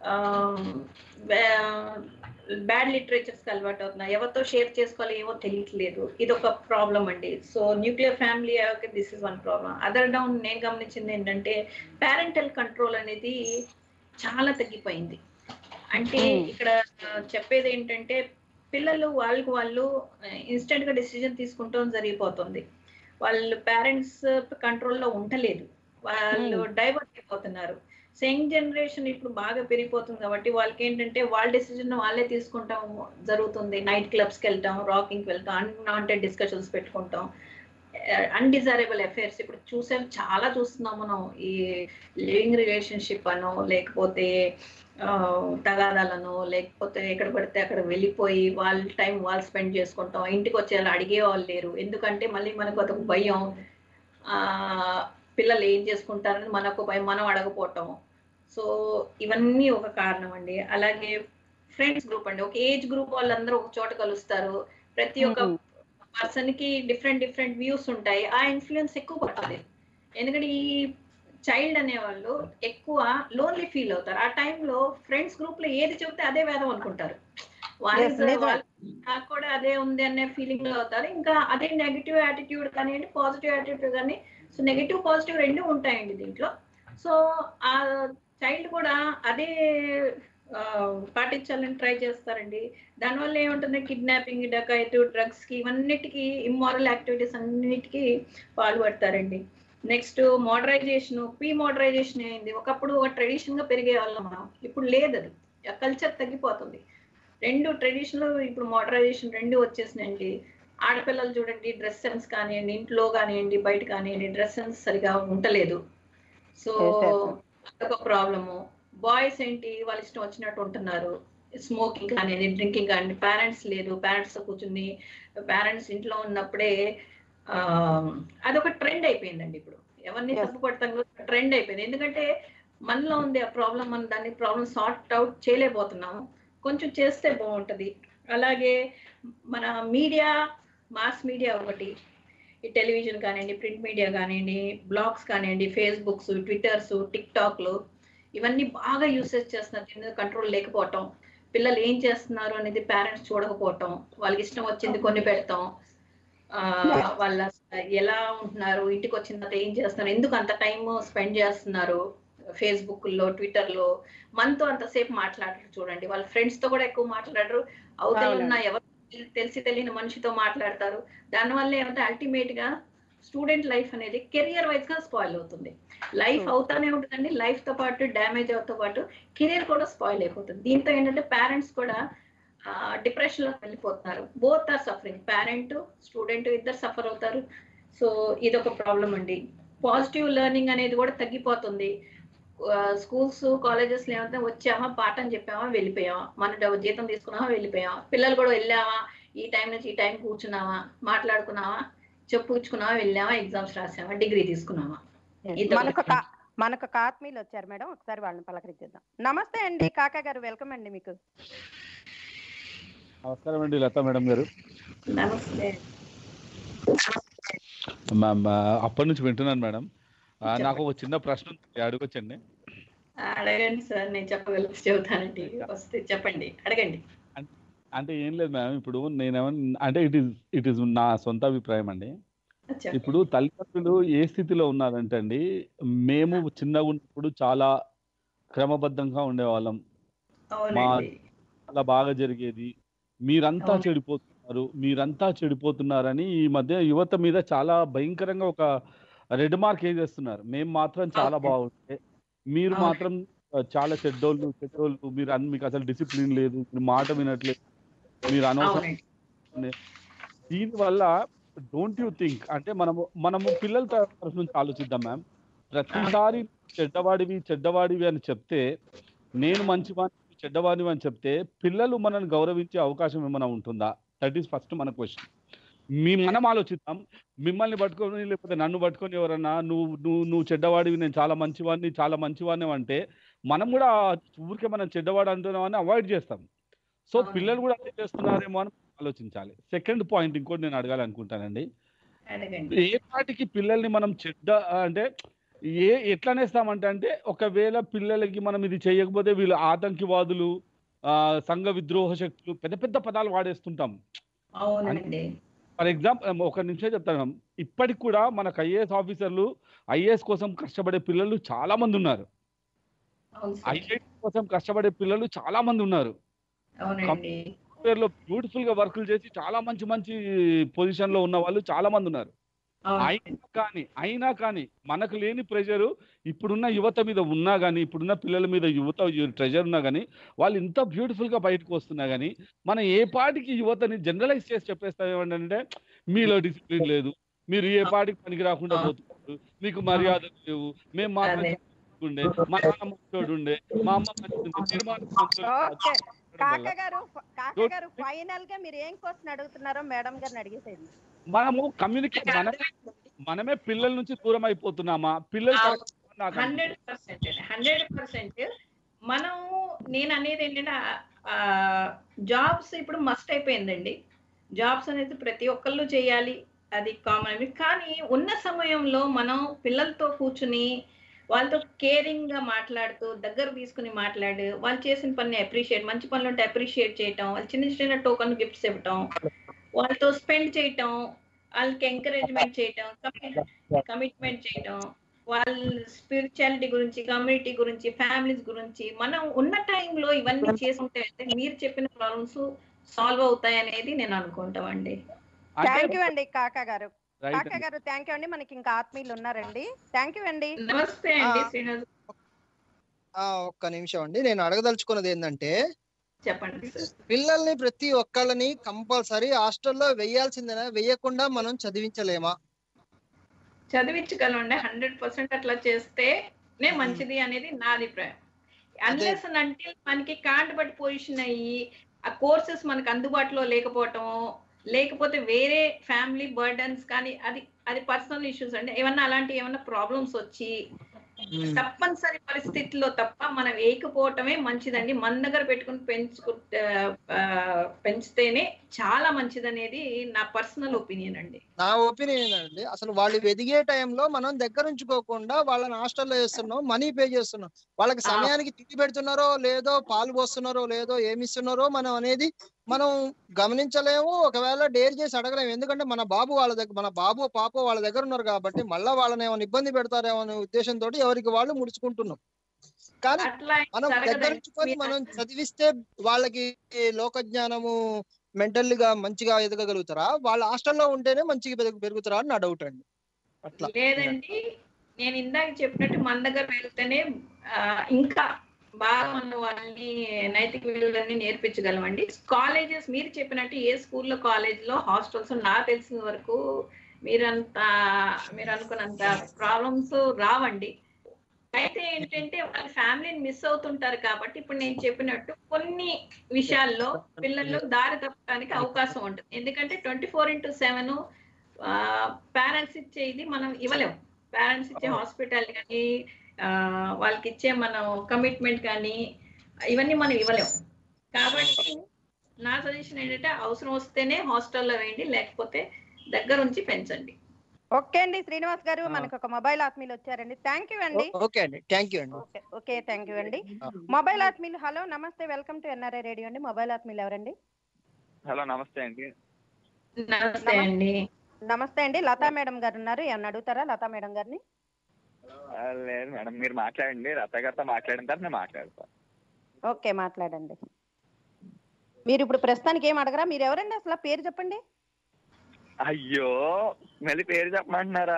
బ్యాడ్ లిటరేచర్స్కి అలవాటు అవుతున్నారు, ఎవరితో షేర్ చేసుకోవాలి ఏమో తెలియట్లేదు. ఇది ఒక ప్రాబ్లం అండి. So nuclear family this is one problem. Other down నేను గమనించింది ఏంటంటే పేరెంటల్ కంట్రోల్ అనేది చాలా తగ్గిపోయింది. అంటే ఇక్కడ చెప్పేది ఏంటంటే పిల్లలు వాళ్ళకి వాళ్ళు ఇన్స్టెంట్ గా డెసిజన్ తీసుకుంటాం జరిగిపోతుంది. వాళ్ళు పేరెంట్స్ కంట్రోల్లో ఉండలేదు, వాళ్ళు డైవర్ట్ అయిపోతున్నారు. యంగ్ జనరేషన్ ఇప్పుడు బాగా పెరిగిపోతుంది కాబట్టి వాళ్ళకి ఏంటంటే వాళ్ళ డెసిజన్ వాళ్ళే తీసుకుంటాం జరుగుతుంది. నైట్ క్లబ్స్కి వెళ్తాం, రాకింగ్కి వెళ్తాం, అన్వాంటెడ్ డిస్కషన్స్ పెట్టుకుంటాం, అన్డిజైరబుల్ అఫైర్స్ ఇప్పుడు చాలా చూస్తున్నాం మనం. ఈ లివింగ్ రిలేషన్షిప్ అనో, లేకపోతే తగాదాలను, లేకపోతే ఎక్కడ పడితే అక్కడ వెళ్ళిపోయి వాళ్ళ టైం వాళ్ళు స్పెండ్ చేసుకుంటాం. ఇంటికి వచ్చేలా అడిగే వాళ్ళు లేరు. ఎందుకంటే మళ్ళీ మనకు అదొక భయం, పిల్లలు ఏం చేసుకుంటారని మనకు భయం, మనం అడగపోవటం. సో ఇవన్నీ ఒక కారణం అండి. అలాగే ఫ్రెండ్స్ గ్రూప్ అండి, ఒక ఏజ్ గ్రూప్ వాళ్ళందరూ ఒక చోట కలుస్తారు. ప్రతి ఒక్క పర్సన్ కి డిఫరెంట్ వ్యూస్ ఉంటాయి. ఆ ఇన్ఫ్లుయెన్స్ ఎక్కువ పడుతుంది. ఎందుకంటే ఈ చైల్డ్ అనేవాళ్ళు ఎక్కువ లోన్లీ ఫీల్ అవుతారు. ఆ టైంలో ఫ్రెండ్స్ గ్రూప్ లో ఏది చెబితే అదే వేదం అనుకుంటారు. నాకు కూడా అదే ఉంది అనే ఫీలింగ్ లో అవుతారు. ఇంకా అదే నెగిటివ్ యాటిట్యూడ్ కానివ్వండి, పాజిటివ్ యాటిట్యూడ్ కానీ. సో నెగిటివ్ పాజిటివ్ రెండు ఉంటాయండి దీంట్లో. సో ఆ చైల్డ్ కూడా అదే పాటించాలని ట్రై చేస్తారండి. దానివల్ల ఏముంటుంది, కిడ్నాపింగ్, డకాయిట్, డ్రగ్స్ కి ఇవన్నిటికీ ఇమ్మారల్ యాక్టివిటీస్ అన్నిటికీ పాల్పడతారండి. నెక్స్ట్ మోడరైజేషన్, ప్రీ మోడరైజేషన్ అయింది. ఒకప్పుడు ఒక ట్రెడిషన్ గా పెరిగే వాళ్ళం మనం, ఇప్పుడు లేదు. అది కల్చర్ తగ్గిపోతుంది. రెండు ట్రెడిషనల్ ఇప్పుడు మోడరైజేషన్ రెండు వచ్చేసినాయండి. ఆడపిల్లలు చూడండి, డ్రెస్ సెన్స్ కానివ్వండి, ఇంట్లో కానివ్వండి, బయట కానివ్వండి, డ్రెస్ సెన్స్ సరిగా ఉండలేదు. సో అదొక ప్రాబ్లము. బాయ్స్ ఏంటి, వాళ్ళ ఇష్టం వచ్చినట్టు ఉంటున్నారు. స్మోకింగ్ కానివ్వండి, డ్రింకింగ్ కానివ్వండి, పేరెంట్స్ లేదు, పేరెంట్స్ తో కూర్చుని పేరెంట్స్ ఇంట్లో ఉన్నప్పుడే అదొక ట్రెండ్ అయిపోయిందండి. ఇప్పుడు ఎవరిని తప్పు పడతాం, ట్రెండ్ అయిపోయింది. ఎందుకంటే మనలో ఉంది ఆ ప్రాబ్లం, మనం దాన్ని ప్రాబ్లం సార్ట్ అవుట్ చేయలేకపోతున్నాము. కొంచెం చేస్తే బాగుంటది. అలాగే మన మీడియా, మాస్ మీడియా ఒకటి, ఈ టెలివిజన్ కానివ్వండి, ప్రింట్ మీడియా కానివ్వండి, బ్లాగ్స్ కానివ్వండి, ఫేస్బుక్స్, ట్విట్టర్స్, టిక్ టాక్లు, ఇవన్నీ బాగా యూసేజ్ చేస్తున్నారు. దీని మీద కంట్రోల్ లేకపోవటం, పిల్లలు ఏం చేస్తున్నారు అనేది పేరెంట్స్ చూడకపోవటం, వాళ్ళకి ఇష్టం వచ్చింది కొన్ని పెడతాం, వాళ్ళ ఎలా ఉంటున్నారు, ఇంటికి వచ్చిన తర్వాత ఏం చేస్తున్నారు, ఎందుకు అంత టైం స్పెండ్ చేస్తున్నారు ఫేస్బుక్ లో, ట్విట్టర్ లో, మనతో అంతసేపు మాట్లాడరు చూడండి. వాళ్ళ ఫ్రెండ్స్ తో కూడా ఎక్కువ మాట్లాడరు. అవతల ఉన్న ఎవరు తెలిసి తెలియని మనిషితో మాట్లాడతారు. దానివల్ల ఏమంటే అల్టిమేట్ గా స్టూడెంట్ లైఫ్ అనేది కెరియర్ వైజ్ గా స్పాయిల్ అవుతుంది. లైఫ్ అవుతానే ఉంటుందండి. లైఫ్ తో పాటు డ్యామేజ్ అవుతో పాటు కెరియర్ కూడా స్పాయిల్ అయిపోతుంది. దీంతో ఏంటంటే పేరెంట్స్ కూడా డిప్రెషన్ లోకి వెళ్ళిపోతున్నారు. Both are suffering, parent student ఇద్దరు సఫర్ అవుతారు. సో ఇదొక ప్రాబ్లం అండి. పాజిటివ్ లెర్నింగ్ అనేది కూడా తగ్గిపోతుంది. స్కూల్స్, కాలేజెస్ ఏమంటే వచ్చామా, పాఠం చెప్పామా, వెళ్ళిపోయామా, మన జీతం తీసుకున్నామా, వెళ్ళిపోయామా, పిల్లలు కూడా వెళ్ళామా, ఈ టైం నుంచి ఈ టైం కూర్చున్నామా, మాట్లాడుకున్నామా, చెప్పుకున్నామా, వెళ్ళామా, ఎగ్జామ్స్ రాసామా, డిగ్రీ తీసుకున్నామా. మనకు ఒక ఆత్మీయులు వచ్చారు మేడం, ఒకసారి వాళ్ళని పలకరించేద్దాం. నమస్తే అండి కాకా గారు, వెల్కమ్ అండి మీకు. నమస్కారం అండి లతా మేడం గారు. నమస్తే. అప్పటి నుంచి వింటున్నాను మేడం. నాకు ఒక చిన్న ప్రశ్న అడగొచ్చండి? అడగండి సార్, నేను చెబుతానండి. వస్తే చెప్పండి, అడగండి. అంటే ఏం లేదు మేడం, ఇప్పుడు నేనేమన్నా అంటే ఇట్ ఈస్ నా సొంత అభిప్రాయం అండి. ఇప్పుడు తల్లిదండ్రులు ఏ స్థితిలో ఉన్నారంటే అండి, మేము చిన్నగా ఉన్నప్పుడు చాలా క్రమబద్ధంగా ఉండేవాళ్ళం, చాలా బాగా జరిగేది. మీరంతా చెడిపోతున్నారని ఈ మధ్య యువత మీద చాలా భయంకరంగా ఒక రెడ్ మార్క్ వేసేస్తున్నారు. మేము మాత్రం చాలా బాగుంటే, మీరు మాత్రం చాలా చెడ్డోళ్ళు, మీరు మీకు అసలు డిసిప్లిన్ లేదు, మీరు మాట వినట్లేదు, మీరు అనవసరం. దీనివల్ల డోంట్ యూ థింక్ అంటే మనము పిల్లల తరఫు నుంచి ఆలోచిద్దాం మ్యామ్. ప్రతిసారి చెడ్డవాడివి అని చెప్తే, నేను మంచివాడిని చెడ్డవాడివి అని చెప్తే పిల్లలు మనల్ని గౌరవించే అవకాశం ఏమైనా ఉంటుందా? దట్ ఈస్ ఫస్ట్ మన క్వశ్చన్. మనం ఆలోచిద్దాం. మిమ్మల్ని పట్టుకొని లేకపోతే నన్ను పట్టుకొని ఎవరన్నా నువ్వు చెడ్డవాడివి, నేను చాలా మంచివాడిని అంటే మనం కూడా ఊరికే మనం చెడ్డవాడు అంటున్నామని అవాయిడ్ చేస్తాం. సో పిల్లలు కూడా అదే చేస్తున్నారేమో అని ఆలోచించాలి. సెకండ్ పాయింట్ ఇంకోటి నేను అడగాలనుకుంటానండి. ఏ పాటికి పిల్లల్ని మనం అంటే ఎట్లా అనేస్తామంటే ఒకవేళ పిల్లలకి మనం ఇది చేయకపోతే వీళ్ళు ఆతంకివాదులు, సంఘ విద్రోహ శక్తులు, పెద్ద పెద్ద పదాలు వాడేస్తుంటాం. ఫర్ ఎగ్జాంపుల్ ఒక నిమిషం చెప్తాను. ఇప్పటికి కూడా మనకు ఐఏఎస్ ఆఫీసర్లు, ఐఏఎస్ కోసం కష్టపడే పిల్లలు చాలా మంది ఉన్నారు. ఐఐటి కోసం కష్టపడే పిల్లలు చాలా మంది ఉన్నారు. బ్యూటిఫుల్ గా వర్కులు చేసి చాలా మంచి పొజిషన్ లో ఉన్న వాళ్ళు చాలా మంది ఉన్నారు. అయినా కానీ మనకు లేని ప్రెషర్ ఇప్పుడున్న యువత మీద ఉన్నా కానీ, ఇప్పుడున్న పిల్లల మీద ప్రెషర్ ఉన్నా కానీ, వాళ్ళు ఇంత బ్యూటిఫుల్ గా బయటకు వస్తున్నా కానీ, మనం ఏ పాటికి యువతని జనరలైజ్ చేసి చెప్పేస్తాం ఏమంటే, మీలో డిసిప్లిన్ లేదు, మీరు ఏ పాటికి పనికి రాకుండా పోతున్నారు, మీకు మర్యాద లేవు, మేము మాత్రం ఉండే, మా నాన్న మంచోడు ఉండే, మా అమ్మ ఫైనల్ గా మీరు ఏం క్వశ్చన్ అడుగుతున్నారో మేడం గారిని అడిగేసేది. మనము కమ్యూనికేషన్ మనమే పిల్లల నుంచి దూరం అయిపోతున్నామా? పిల్లలు 100% మనం, నేను అనేది ఏంటంటే జాబ్స్ ఇప్పుడు మస్ట్ అయిపోయిందండి. జాబ్స్ అనేది ప్రతి ఒక్కళ్ళు చేయాలి, అది కామన్. కానీ ఉన్న సమయంలో మనం పిల్లలతో కూర్చుని వాళ్ళతో కేరింగ్ గా మాట్లాడుతూ, దగ్గర తీసుకుని మాట్లాడు, వాళ్ళు చేసిన పని అప్రిషియేట్, మంచి పనులు ఉంటే అప్రిషియేట్ చేయటం, వాళ్ళు చిన్న చిన్న టోకన్ గిఫ్ట్స్ ఇవ్వటం, వాళ్ళతో స్పెండ్ చేయటం, వాళ్ళకి ఎంకరేజ్మెంట్ చేయటం, కమిట్మెంట్ చేయటం, వాళ్ళ స్పిరిచువాలిటీ గురించి, కమ్యూనిటీ గురించి, ఫ్యామిలీస్ గురించి మనం ఉన్న టైంలో ఇవన్నీ చేసుకుంటే మీరు చెప్పిన ప్రాబ్లమ్స్ సాల్వ్ అవుతాయి అనేది నేను అనుకుంటామండి. థ్యాంక్ యూ అండి కాకా గారు. రైట్ కాకా గారు థ్యాంక్ యూ అండి. మనకి ఇంకా ఆత్మీయులు ఉన్నారండి. థ్యాంక్ యూ అండి. నమస్తే అండి శ్రీనివాస్. ఒక్క నిమిషం అండి, నేను అడగదలుచుకున్నది ఏంటంటే, చెప్పండి సార్. పిల్లల్ని ప్రతి ఒక్కళ్ళని కంపల్సరీ హాస్టల్లో వెయ్యాల్సిందేనా, వెయ్యకుండా మనం చదివించలేమా? చదివించగలండి. 100% అట్లా చేస్తేనే మంచిది అనేది నా అభిప్రాయం. అన్లెస్ అండ్ అంటిల్ మనకి కాంట్ బట్టి పొజిషన్ అయ్యి ఆ కోర్సెస్ మనకు అందుబాటులో లేకపోవటం, లేకపోతే వేరే ఫ్యామిలీ బర్డన్స్ కానీ, అది పర్సనల్ ఇష్యూస్ అండి. ఏమన్నా ప్రాబ్లమ్స్ వచ్చి తప్పనిసరి పరిస్థితుల్లో తప్ప మనం వేయకపోవటమే మంచిదండి. మన దగ్గర పెట్టుకుని పెంచితేనే చాలా మంచిది అనేది నా పర్సనల్ ఒపీనియన్ అండి. నా ఒపీనియన్ ఏంటంటే, అసలు వాళ్ళు ఎదిగే టైంలో మనం దగ్గర ఉంచుకోకుండా వాళ్ళని హాస్టల్లో వేస్తున్నాం, మనీ పే చేస్తున్నాం. వాళ్ళకి సమయానికి తిండి పెడుతున్నారో లేదో, పాలు పోస్తున్నారో లేదో, ఏమిస్తున్నారో మనం అనేది మనం గమనించలేము. ఒకవేళ డేర్ చేసి అడగలేము. ఎందుకంటే మన బాబు పాప వాళ్ళ దగ్గర ఉన్నారు కాబట్టి మళ్ళా వాళ్ళని ఏమైనా ఇబ్బంది పెడతారేమో అనే ఉద్దేశంతో ఎవరికి వాళ్ళు ముడుచుకుంటున్నాం. కానీ మనం దగ్గర ఉంచుకొని మనం చదివిస్తే వాళ్ళకి లోక జ్ఞానము మెంటల్గా మంచిగా ఎదగగలుగుతారా, వాళ్ళ హాస్టల్లో ఉంటేనే మంచిగా పెరుగుతారా అని నా డౌట్ అండి. అట్లా లేదండి, నేను ఇందాక చెప్పినట్టు మన దగ్గర పెరిగితేనే ఇంకా బాగా మనం వాళ్ళని నైతిక విలువలన్నీ నేర్పించగలమండి. కాలేజెస్ మీరు చెప్పినట్టు ఏ స్కూల్లో, కాలేజ్లో, హాస్టల్స్ నాకు తెలిసిన వరకు మీరు అనుకున్నంత ప్రాబ్లమ్స్ రావండి. అయితే ఏంటంటే వాళ్ళ ఫ్యామిలీని మిస్ అవుతుంటారు కాబట్టి ఇప్పుడు నేను చెప్పినట్టు కొన్ని విషయాల్లో పిల్లలు దారి తప్పడానికి అవకాశం ఉంటుంది. ఎందుకంటే 24/7 పేరెంట్స్ ఇచ్చే ఇది మనం ఇవ్వలేము. పేరెంట్స్ ఇచ్చే హాస్పిటల్ కానీ, వాళ్ళకి ఇచ్చే మనం కమిట్మెంట్ కానీ ఇవన్నీ మనం ఇవ్వలేము. కాబట్టి నా సజెషన్ ఏంటంటే అవసరం వస్తేనే హాస్టల్లో వేయండి, లేకపోతే దగ్గర ఉంచి పెంచండి. ఓకే అండి శ్రీనివాస్ గారు, మనకు ఒక మొబైల్ ఆత్మీయులు వచ్చారండి. థ్యాంక్ యూ అండి. ఓకే అండి, థ్యాంక్ యూ అండి. ఓకే థ్యాంక్ యూ అండి. మొబైల్ ఆత్మీయులు హలో నమస్తే, వెల్కమ్ టు ఎన్ఆర్ఐ రేడియో అండి. మొబైల్ ఆత్మీయులు ఎవరండి? హలో నమస్తే అండి. నమస్తే అండి. నమస్తే అండి, లతా మేడం గారు ఉన్నారు. ఏమన్నా అడుగుతారా లతా మేడం గారిని? లేదు మేడం, మీరు మాట్లాడండి. లత గారితో మాట్లాడిన తర్వాత నేను మాట్లాడతాను. ఓకే మాట్లాడండి. మీరు ఇప్పుడు ప్రస్తుతానికి ఏం అడగరా? మీరు ఎవరండి అసలు? పేరు చెప్పండి. అయ్యో, మళ్ళీ పేరు చెప్పమంటున్నారా?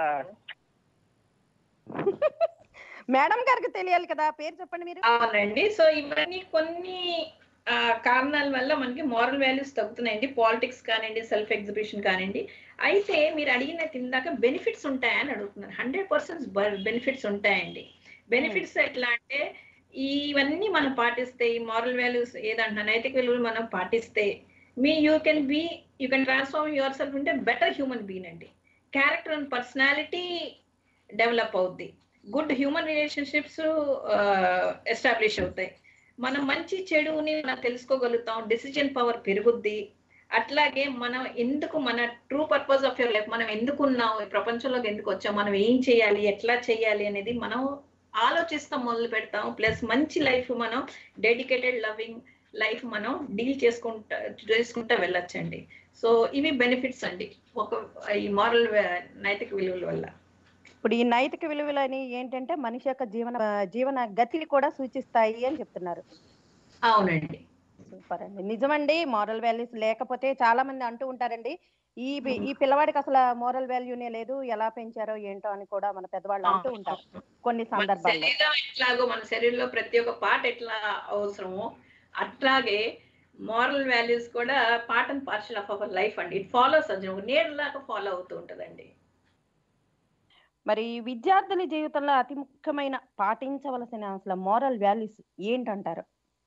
మేడం గారికి తెలియాలి కదా, పేరు చెప్పండి మీరు. అవునండి. సో ఇవన్నీ కొన్ని కారణాల వల్ల మనకి మోరల్ వాల్యూస్ తగ్గుతున్నాయండి. పాలిటిక్స్ కానివ్వండి, సెల్ఫ్ ఎగ్జిబిషన్ కానివ్వండి. అయితే మీరు అడిగిన ఇందాక బెనిఫిట్స్ ఉంటాయని అడుగుతున్నారు. 100% బెనిఫిట్స్ ఉంటాయండి. బెనిఫిట్స్ ఎట్లా అంటే, ఇవన్నీ మనం పాటిస్తే, ఈ మోరల్ వాల్యూస్ ఏదంటున్నా నైతిక విలువలు మనం పాటిస్తే you can transform your self into better human being అండి. క్యారెక్టర్ అండ్ పర్సనాలిటీ డెవలప్ అవుద్ది. గుడ్ హ్యూమన్ రిలేషన్షిప్స్ ఎస్టాబ్లిష్ అవుతాయి. మనం మంచి చెడుని మనం తెలుసుకోగలుగుతాం. డిసిజన్ పవర్ పెరుగుద్ది. అట్లాగే మనం మన true purpose of your life, మనం ఎందుకు ఉన్నాం, ఈ ప్రపంచంలోకి ఎందుకు వచ్చాం, మనం ఏం చేయాలి, ఎట్లా చేయాలి అనేది మనం ఆలోచిస్తాం, మొదలు పెడతాం. ప్లస్ మంచి లైఫ్, మనం డెడికేటెడ్ లవింగ్ లైఫ్ మనం డీల్ చేసుకుంటా వెళ్ళొచ్చండి. సో ఇవి బెనిఫిట్స్ అండి ఈ మోరల్ నైతిక విలువల వల్ల. ఇప్పుడు ఈ నైతిక విలువలని ఏంటంటే మనిషి యొక్క జీవన గతిని కూడా సూచిస్తాయి అని చెప్తున్నారు. అవునండి, సూపర్ అండి, నిజమండి. మోరల్ వాల్యూస్ లేకపోతే చాలా మంది అంటూ ఉంటారండి, ఈ పిల్లవాడికి అసలు మోరల్ వాల్యూనే లేదు, ఎలా పెంచారో ఏంటో అని కూడా మన పెద్దవాళ్ళు అంటూ ఉంటారు కొన్ని సందర్భాల్లో. ఎట్లాగో మన శరీరంలో ప్రతి ఒక్క పార్ట్ ఎట్లా అవసరమో అట్లాగే మోరల్ వాల్యూస్ కూడా part and parcel of our life అండి. ఇట్ ఫాలోస్ అది నీడలాగా ఫాలో అవుతూ ఉంటుందండి. మరి విద్యార్థుల జీవితంలో అతి ముఖ్యమైన పాటించవలసిన అసలు మోరల్ వాల్యూస్ ఏంటంటారు?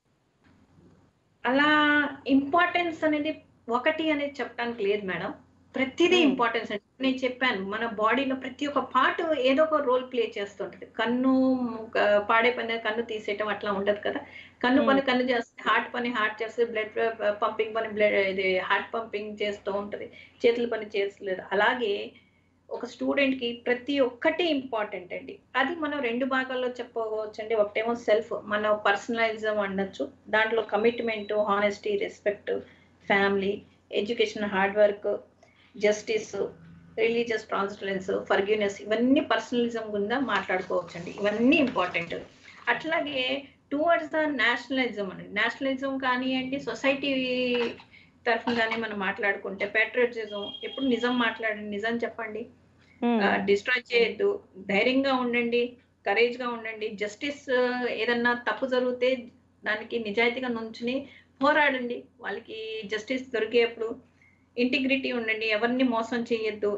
అలా ఇంపార్టెన్స్ అనేది ఒకటి అనేది చెప్పడానికి లేదు మేడం. ప్రతిదీ ఇంపార్టెన్స్ అండి. నేను చెప్పాను, మన బాడీలో ప్రతి ఒక్క పార్ట్ ఏదో ఒక రోల్ ప్లే చేస్తుంటది. కన్ను పాడే పని కన్ను తీసేయటం అట్లా ఉండదు కదా. కన్ను పని కన్ను చేస్తుంది, హార్ట్ పని హార్ట్ చేస్తుంది, బ్లడ్ పంపింగ్ పని ఇది హార్ట్ పంపింగ్ చేస్తూ ఉంటది, చేతుల పని చేస్తలేదు. అలాగే ఒక స్టూడెంట్ కి ప్రతి ఒక్కటి ఇంపార్టెంట్ అండి. అది మనం రెండు భాగాల్లో చెప్పుకోవచ్చండి. ఒకటేమో సెల్ఫ్, మన పర్సనలిజం అనొచ్చు. దాంట్లో commitment, honesty, respect, family, education, hard work, justice, religious transparence, forgiveness, ఇవన్నీ పర్సనలిజం గుండా మాట్లాడుకోవచ్చండి. ఇవన్నీ ఇంపార్టెంట్. అట్లాగే టువర్డ్స్ ద నేషనలిజం అండి, నేషనలిజం కానివ్వండి, సొసైటీ తరఫున కానీ మనం మాట్లాడుకుంటే పేట్రియటిజం, ఎప్పుడు నిజం మాట్లాడండి, నిజం చెప్పండి, డిస్ట్రాయ్ చేయొద్దు, ధైర్యంగా ఉండండి, కరేజ్ గా ఉండండి, జస్టిస్ ఏదన్నా తప్పు జరిగితే దానికి నిజాయితీగా నుంచుని పోరాడండి, వాళ్ళకి జస్టిస్ దొరికేప్పుడు ఇంటిగ్రిటీ ఉండండి, ఎవరిని మోసం చేయొద్దు,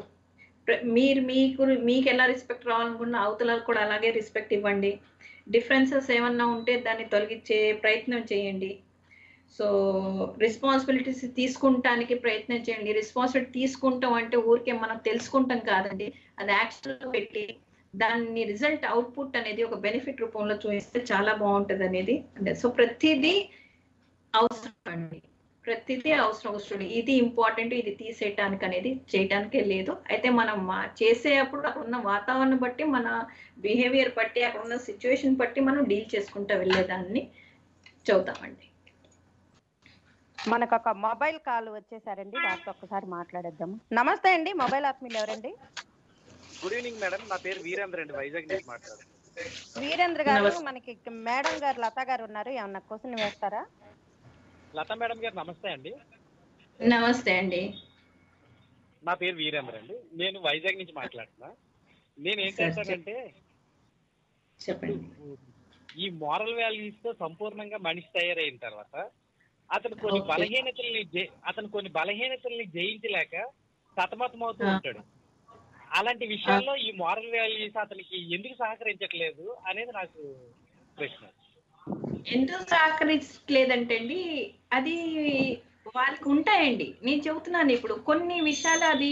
మీకు ఎలా రెస్పెక్ట్ రావాలనుకున్న అవతలకు కూడా అలాగే రెస్పెక్ట్ ఇవ్వండి, డిఫరెన్సెస్ ఏమన్నా ఉంటే దాన్ని తొలగించే ప్రయత్నం చేయండి. సో రెస్పాన్సిబిలిటీస్ తీసుకుంటానికి ప్రయత్నం చేయండి. రెస్పాన్సిబిలిటీ తీసుకుంటాం అంటే ఊరికే మనం తెలుసుకుంటాం కాదండి, అది యాక్షన్ పెట్టి దాన్ని రిజల్ట్ అవుట్పుట్ అనేది ఒక బెనిఫిట్ రూపంలో చూపిస్తే చాలా బాగుంటుంది అనేది అంటే. సో ప్రతిదీ అవసరం అండి, ప్రతిదీ అవసరం. ఇది ఇంపార్టెంట్, ఇది తీసేయటానికి అనేది చేయటానికే లేదు. అయితే మనం చేసేటప్పుడు అక్కడ ఉన్న వాతావరణం బట్టి, మన బిహేవియర్ బట్టి, అక్కడ ఉన్న సిచ్యువేషన్ బట్టి మనం డీల్ చేసుకుంటూ వెళ్ళేదాన్ని చదువుతామండి. మనకు ఒక మొబైల్ కాల్ వచ్చేసారండి, వాటితో ఒక్కసారి మాట్లాడేద్దాము. నమస్తే అండి, మొబైల్ ఆత్మీయులు ఎవరండి? గుడ్ ఈవినింగ్ మేడం, నా పేరు వీరేంద్ర అండి, వైజాగ్ నుంచి మాట్లాడుతున్నాను. వీరేంద్ర గారు, మనకి మేడం గారు లతా గారు ఉన్నారు, ఏమన్నా క్వశ్చన్ వేస్తారా? లతా మేడం గారు నమస్తే అండి. నమస్తే అండి, నా పేరు వీరేంద్ర అండి, నేను వైజాగ్ నుంచి మాట్లాడుతున్నా. నేను ఏం చేస్తానంటే, చెప్పండి, ఈ మోరల్ వాల్యూస్ తో సంపూర్ణంగా మనిషి తయారైన తర్వాత అతను కొన్ని బలహీనతల్ని జయించలేక సతమతమవుతూ ఉంటాడు. అలాంటి విషయాల్లో ఈ మోరల్ వాల్యూస్ అతనికి ఎందుకు సహకరించట్లేదు అనేది నాకు ప్రశ్న. ఎందుకు సహకరించలేదంటే అండి, అది వాళ్ళకి ఉంటాయండి. నేను చెబుతున్నాను ఇప్పుడు కొన్ని విషయాలు, అది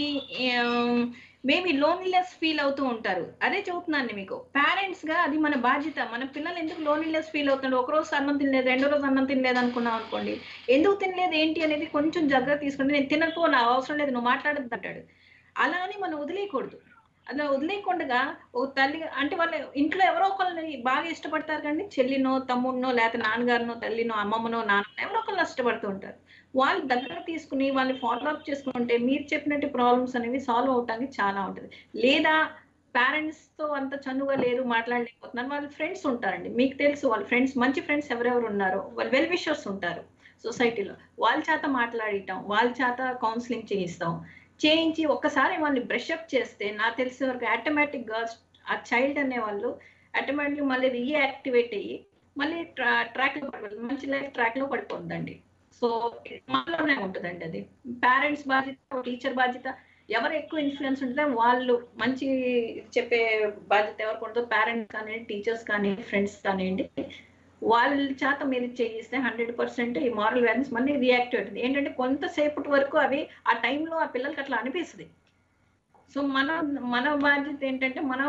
మేబీ లోన్లీనెస్ ఫీల్ అవుతూ ఉంటారు. అదే చెబుతున్నాను మీకు, పేరెంట్స్ గా అది మన బాధ్యత. మన పిల్లలు ఎందుకు లోన్లీనెస్ ఫీల్ అవుతున్నారు, ఒక రోజు అన్నం తినలేదు, రెండో రోజు అన్నం తినలేదు అనుకున్నాం అనుకోండి, ఎందుకు తినలేదు ఏంటి అనేది కొంచెం జాగ్రత్త తీసుకుంటే, నేను తినకపో, నా అవసరం లేదు, నువ్వు మాట్లాడద్దు అంటాడు. అలా అని మనం వదిలేయకూడదు. అలా వదిలేయకుండా ఓ తల్లి అంటే వాళ్ళ ఇంట్లో ఎవరో ఒకళ్ళని బాగా ఇష్టపడతారు కానీ, చెల్లినో తమ్ముడినో లేకపోతే నాన్నగారినో తల్లినో అమ్మమ్మనో నాన్న ఎవరో ఒకళ్ళు ఇష్టపడుతూ ఉంటారు. వాళ్ళు దగ్గర తీసుకుని వాళ్ళని ఫాలో అప్ చేసుకుంటే మీరు చెప్పినట్టు ప్రాబ్లమ్స్ అనేవి సాల్వ్ అవడానికి చాలా ఉంటుంది. లేదా పేరెంట్స్ తో అంత చనువుగా లేరు, మాట్లాడలేకపోతున్నారు, వాళ్ళ ఫ్రెండ్స్ ఉంటారండి, మీకు తెలుసు వాళ్ళ ఫ్రెండ్స్, మంచి ఫ్రెండ్స్ ఎవరెవరు ఉన్నారో, వాళ్ళు వెల్ విషర్స్ ఉంటారు సొసైటీలో, వాళ్ళ చేత మాట్లాడటం, వాళ్ళ చేత కౌన్సిలింగ్ చేయించి ఒక్కసారి వాళ్ళని బ్రష్అప్ చేస్తే నాకు తెలిసే వరకు ఆటోమేటిక్ గా ఆ చైల్డ్ అనే వాళ్ళు ఆటోమేటిక్ మళ్ళీ రీయాక్టివేట్ అయ్యి మళ్ళీ ట్రాక్ లో పడిపోతుంది, మంచి లైఫ్ ట్రాక్ లో పడిపోతుందండి. సో మనలోనే ఉంటుందండి అది. పేరెంట్స్ బాధ్యత, టీచర్ బాధ్యత, ఎవరు ఎక్కువ ఇన్ఫ్లుయెన్స్ ఉంటుందో వాళ్ళు మంచి చెప్పే బాధ్యత ఎవరికి ఉంటుందో, పేరెంట్స్ కానివ్వండి, టీచర్స్ కానీ, ఫ్రెండ్స్ కానివ్వండి, వాళ్ళ చేత మీరు చేయిస్తే 100% ఈ మారల్ వాల్యూస్ మళ్ళీ రియాక్ట్ అవుతుంది. ఏంటంటే కొంతసేపటి వరకు అవి ఆ టైంలో ఆ పిల్లలకి అట్లా అనిపిస్తుంది. సో మన బాధ్యత ఏంటంటే మనం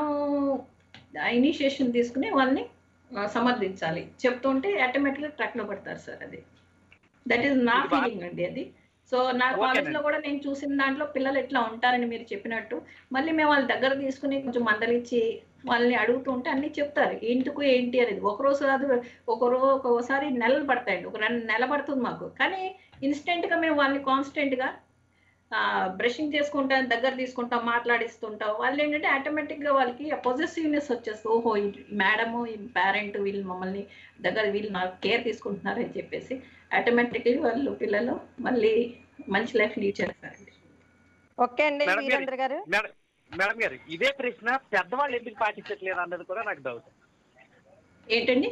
ఇనిషియేషన్ తీసుకుని వాళ్ళని సమర్థించాలి. చెప్తుంటే ఆటోమేటిక్గా ట్రాక్ లో పడతారు సార్. అది దట్ ఈస్ నా ఫీలింగ్ అండి అది. సో నా కాలేజ్ లో కూడా నేను చూసిన దాంట్లో పిల్లలు ఎట్లా ఉంటారని మీరు చెప్పినట్టు, మళ్ళీ మేము వాళ్ళ దగ్గర తీసుకుని కొంచెం మందలిచ్చి వాళ్ళని అడుగుతూ ఉంటే అన్ని చెప్తారు ఎందుకు ఏంటి అనేది. ఒకరోజు కాదు, ఒక్కోసారి నెలలు పడతాయండి, ఒక 2 నెలలు పడుతుంది మాకు. కానీ ఇన్స్టెంట్ గా మేము వాళ్ళని కాన్స్టెంట్ గా బ్రషింగ్ చేసుకుంటాం, దగ్గర తీసుకుంటాం, మాట్లాడిస్తుంటాం. వాళ్ళు ఏంటంటే ఆటోమేటిక్ గా వాళ్ళకి పొజెసివ్నెస్ వచ్చేస్తుంది. ఓహో ఈ మేడము, ఈ పేరెంట్ వీళ్ళు మమ్మల్ని దగ్గర, వీళ్ళు నాకు కేర్ తీసుకుంటున్నారు అని చెప్పేసి ఆటోమేటిక్లీ వాళ్ళు పిల్లలు మళ్ళీ మంచి లైఫ్ లీడ్ చేస్తారండి. ఓకే అండి వీరేంద్ర గారు. మేడం గారు, ఇదే ప్రశ్న పెద్దవాళ్ళు ఎందుకు పాటించట్లేదు అన్నది కూడా నాకు డౌట్. ఏంటండి?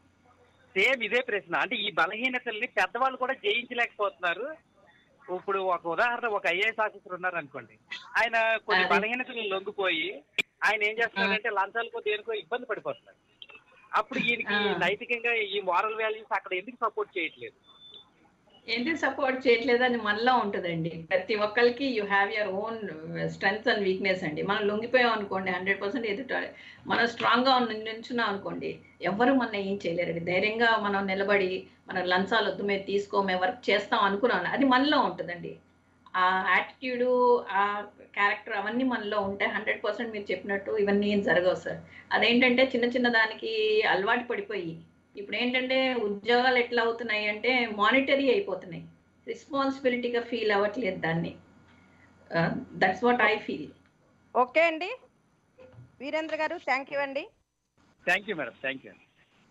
సేమ్ ఇదే ప్రశ్న. అంటే ఈ బలహీనతల్ని పెద్దవాళ్ళు కూడా జయించలేకపోతున్నారు. ఇప్పుడు ఒక ఉదాహరణ, ఒక ఐఏఎస్ ఆఫీసర్ ఉన్నారు అనుకోండి, ఆయన కొన్ని బలహీనతలు లొంగిపోయి ఆయన ఏం చేస్తున్నారంటే లంచాలకో దేనికో ఇబ్బంది పడిపోతున్నారు. అప్పుడు ఈయనకి నైతికంగా ఈ మోరల్ వాల్యూస్ అక్కడ ఎందుకు సపోర్ట్ చేయట్లేదు? ఎందుకు సపోర్ట్ చేయట్లేదు అని మనలో ఉంటుందండి. ప్రతి ఒక్కరికి you have your own strength and weakness అండి. మనం లొంగిపోయాం అనుకోండి 100% ఎదుట, మనం స్ట్రాంగ్ గా నుంచున్నాం అనుకోండి ఎవరు మన ఏం చేయలేరండి. ధైర్యంగా మనం నిలబడి మన లంచాలు వద్దు, మేము తీసుకోమే, వర్క్ చేస్తాం అనుకున్నాను, అది మనలో ఉంటుందండి. ఆ యాటిట్యూడ్, ఆ క్యారెక్టర్ అవన్నీ మనలో ఉంటాయి. 100% మీరు చెప్పినట్టు ఇవన్నీ ఏం జరగవు సార్. అదేంటంటే చిన్న దానికి అలవాటు పడిపోయి ఇప్పుడు ఏంటంటే ఉద్యోగాలు ఎట్లా అవుతున్నాయి అంటే మానిటరీ అయిపోతున్నాయి, రెస్పాన్సిబిలిటీగా ఫీల్ అవ్వట్లేదు దాన్ని. That's what I feel. Okay అండి వీరేంద్ర గారు, థ్యాంక్ యూ అండి. Thank you madam, thank you.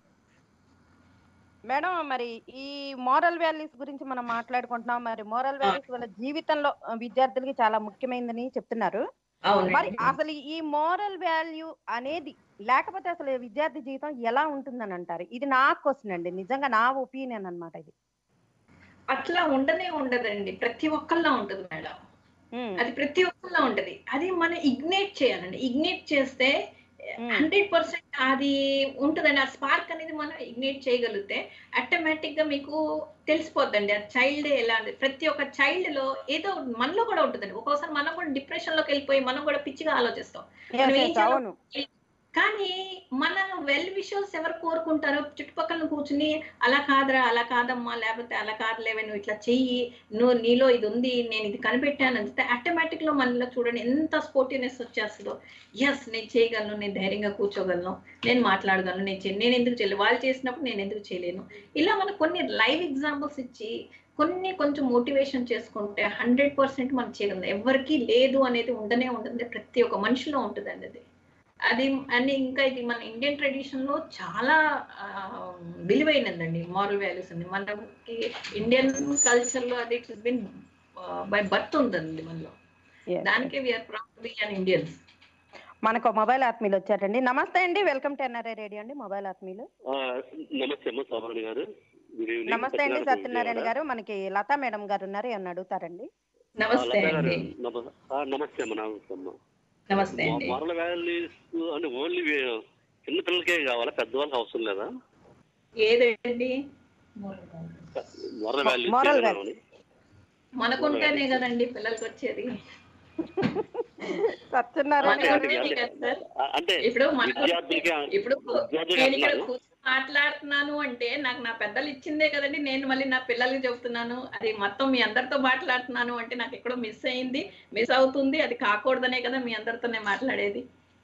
Madam, మరి ఈ మోరల్ వాల్యూస్ గురించి మనం మాట్లాడుకుంటున్నాం. మరి మోరల్ వాల్యూస్ వల్ల జీవితంలో విద్యార్థులకి చాలా ముఖ్యమైనదని చెప్తున్నారు. మరి అసలు ఈ మోరల్ వాల్యూ అనేది లేకపోతే అసలు విద్యార్థి జీవితం ఎలా ఉంటుందని అంటారు? ఇది నా క్వశ్చన్ అండి, నిజంగా నా ఒపీనియన్ అన్నమాట ఇది. అట్లా ఉండనే ఉండదండి, ప్రతి ఒక్కళ్ళ ఉంటుంది మేడం. అది ప్రతి ఒక్కళ్ళ ఉంటది. అది మనం ఇగ్నేట్ చేయాలండి. ఇగ్నేట్ చేస్తే 100% అది ఉంటుందండి. ఆ స్పార్క్ అనేది మనం ఇగ్నేట్ చేయగలిగితే ఆటోమేటిక్ గా మీకు తెలిసిపోద్దండి ఆ చైల్డ్ ఎలా. ప్రతి ఒక్క చైల్డ్ లో ఏదో మనలో కూడా ఉంటుందండి. ఒక్కోసారి మనం కూడా డిప్రెషన్ లోకి వెళ్ళిపోయి మనం కూడా పిచ్చిగా ఆలోచిస్తాం. కానీ మన వెల్ విషర్స్ ఎవరు కోరుకుంటారో చుట్టుపక్కల కూర్చుని అలా కాదురా, అలా కాదమ్మా, లేకపోతే అలా కాదులేవే, నువ్వు ఇట్లా చెయ్యి, నువ్వు నీలో ఇది ఉంది, నేను ఇది కనిపెట్టాను అంటే ఆటోమేటిక్ లో మనలో చూడండి ఎంత స్పోర్టివ్నెస్ వచ్చేస్తుందో. ఎస్, నేను చేయగలను, నేను ధైర్యంగా కూర్చోగలను, నేను మాట్లాడగలను, నేను ఎందుకు చేయలేదు, వాళ్ళు చేసినప్పుడు నేను ఎందుకు చేయలేను. ఇలా మనకు కొన్ని లైవ్ ఎగ్జాంపుల్స్ ఇచ్చి కొంచెం మోటివేషన్ చేసుకుంటే 100% మనం చేయగలం. ఎవరికి లేదు అనేది ఉండనే ఉంటుంది, ప్రతి ఒక్క మనిషిలో ఉంటుందండి అది. అది అని ఇంకా ఇది మన ఇండియన్ ట్రెడిషన్ లో చాలా విలువైనదండి మారల్ వాల్యూస్ అండి. మనకి ఇండియన్ కల్చర్ లో అది ఇట్స్ బిన్ బై బర్త్ ఉందండి మనలో. దానికే we are proud to be an Indians. మనకు మొబైల్ ఆత్మీయులు వచ్చారండి. నమస్తే అండి, వెల్కమ్ టు ఎన్ఆర్ఐ రేడియో అండి. మొబైల్ ఆత్మీయులు నమస్తే అండి. సత్యనారాయణ గారు, మనకి లతా మేడం గారు ఉన్నారు, ఏమన్నా అడుగుతారండి? నమస్తే అండి. నమస్తే అమ్మ. నమస్తే అండి. మోరల్ వాల్యూస్ అంటే ఓన్లీ చిన్న పిల్లలకే కావాలా, పెద్దవాళ్ళకి అవసరం లేదా? ఏదండి మోరల్ వాల్యూస్ మనకుంటేనే కదండి పిల్లలకి వచ్చేది. అంటే ఇప్పుడు నేను ఇక్కడ కూర్చొని మాట్లాడుతున్నాను అంటే నాకు నా పెద్దలు ఇచ్చిందే కదండి, నేను మళ్ళీ నా పిల్లలకి చెబుతున్నాను. అది మొత్తం మీ అందరితో మాట్లాడుతున్నాను అంటే నాకు ఎక్కడో మిస్ అవుతుంది. అది కాకూడదనే కదా మీ అందరితోనే మాట్లాడేది.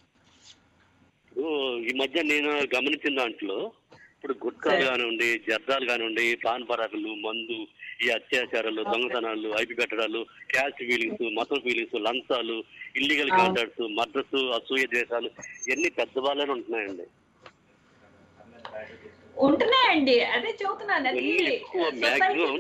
ఈ మధ్య నేను గమనించిన దాంట్లో ఇప్పుడు గుట్కాలు కానివ్వండి, జర్దాలు కానివ్వండి, పాన్ పరాకులు, మందు, ఈ అత్యాచారాలు, దొంగతనాలు, ఐపి పెట్టడాలు, క్యాస్ట్ ఫీలింగ్స్, మతం ఫీలింగ్స్, లంచాలు, ఇల్లీగల్ కాంట్రాక్ట్స్, మద్రసు, అసూయ ద్వేషాలు ఇవన్నీ పెద్దవాళ్ళనే ఉంటున్నాయండి. ఉంటున్నాయండి, అదే చెబుతున్నాను. ఎక్కువ మ్యాక్సిమం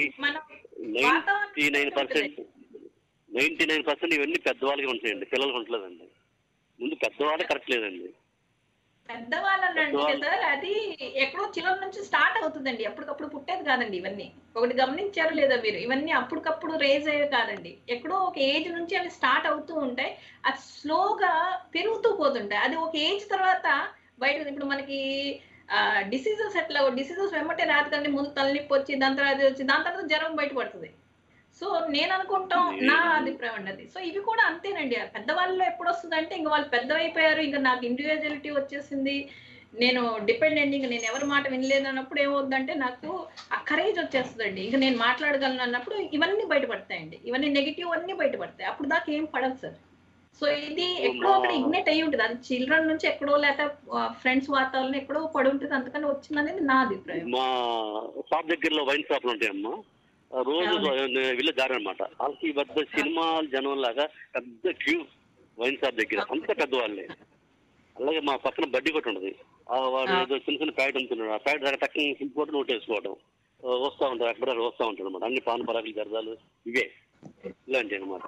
99% ఇవన్నీ పెద్దవాళ్ళకి ఉంటాయండి, పిల్లలకి ఉంటలేదండి. ముందు పెద్దవాళ్ళే కరెక్ట్ లేదండి. పెద్దవాళ్ళనండి సార్, అది ఎక్కడో చిన్న నుంచి స్టార్ట్ అవుతుందండి, అప్పటికప్పుడు పుట్టేది కాదండి. ఇవన్నీ ఒకటి గమనించారు లేదా మీరు? ఇవన్నీ అప్పటికప్పుడు రేజ్ అయ్యేవి కాదండి, ఎక్కడో ఒక ఏజ్ నుంచి అవి స్టార్ట్ అవుతూ ఉంటాయి. అది స్లోగా పెరుగుతూ పోతుంటాయి. అది ఒక ఏజ్ తర్వాత బయట. ఇప్పుడు మనకి డిసీజెస్ ఎట్లా, డిసీజెస్ వెంబటే రాదు కానీ ముందు తలనొప్పి వచ్చి, దాని తర్వాత వచ్చి, దాని తర్వాత జ్వరం బయటపడుతుంది. సో నేను అనుకుంటాం, నా అభిప్రాయం అండి. సో ఇవి కూడా అంతేనండి. పెద్దవాళ్ళలో ఎప్పుడు వస్తుంది అంటే ఇంకా వాళ్ళు పెద్దవైపోయారు, ఇంకా నాకు ఇండివిజువాలిటీ వచ్చేసింది, నేను డిపెండెంట్, ఇంకా నేను ఎవరి మాట వినలేదు అన్నప్పుడు ఏమవుతుందంటే నాకు ఆ కరేజ్ వచ్చేస్తుందండి. ఇంకా నేను మాట్లాడగలను అన్నప్పుడు ఇవన్నీ బయటపడతాయండి, ఇవన్నీ నెగిటివ్ అన్ని బయటపడతాయి. అప్పుడు దాకా ఏం పడదు సార్. సో ఇది ఎక్కడో అక్కడ ఇగ్నేట్ అయ్యి ఉంటుంది, అది చిల్డ్రన్ నుంచి ఎక్కడో, లేకపోతే ఫ్రెండ్స్ వాతావరణం ఎక్కడో పడి ఉంటుంది, అందుకని వచ్చింది అనేది నా అభిప్రాయం. మా షాప్ దగ్గరలో వైన్ షాప్లు ఉంటాయమ్మా, రోజు వీళ్ళ దారి అనమాట. వాళ్ళకి పెద్ద సినిమా జనం లాగా పెద్ద క్యూ వైన్ షాప్ దగ్గర, అంత పెద్దవాళ్ళే. అలాగే మా పక్కన బడ్డీ కొట్టి ఉంటుంది, వాడు ఏదో చిన్న చిన్న ప్యాకెట్ అమ్ముతున్నాడు, ఆ ప్యాకెట్ దగ్గర టక్కని సింపుల్ నోట్ వేసుకోవడం, వస్తూ ఉంటారు, ఎక్కడ వస్తూ ఉంటారు అనమాట. అన్ని పాన్ పరాకులు, జర్దాలు ఇవే ఇలాంటి అనమాట.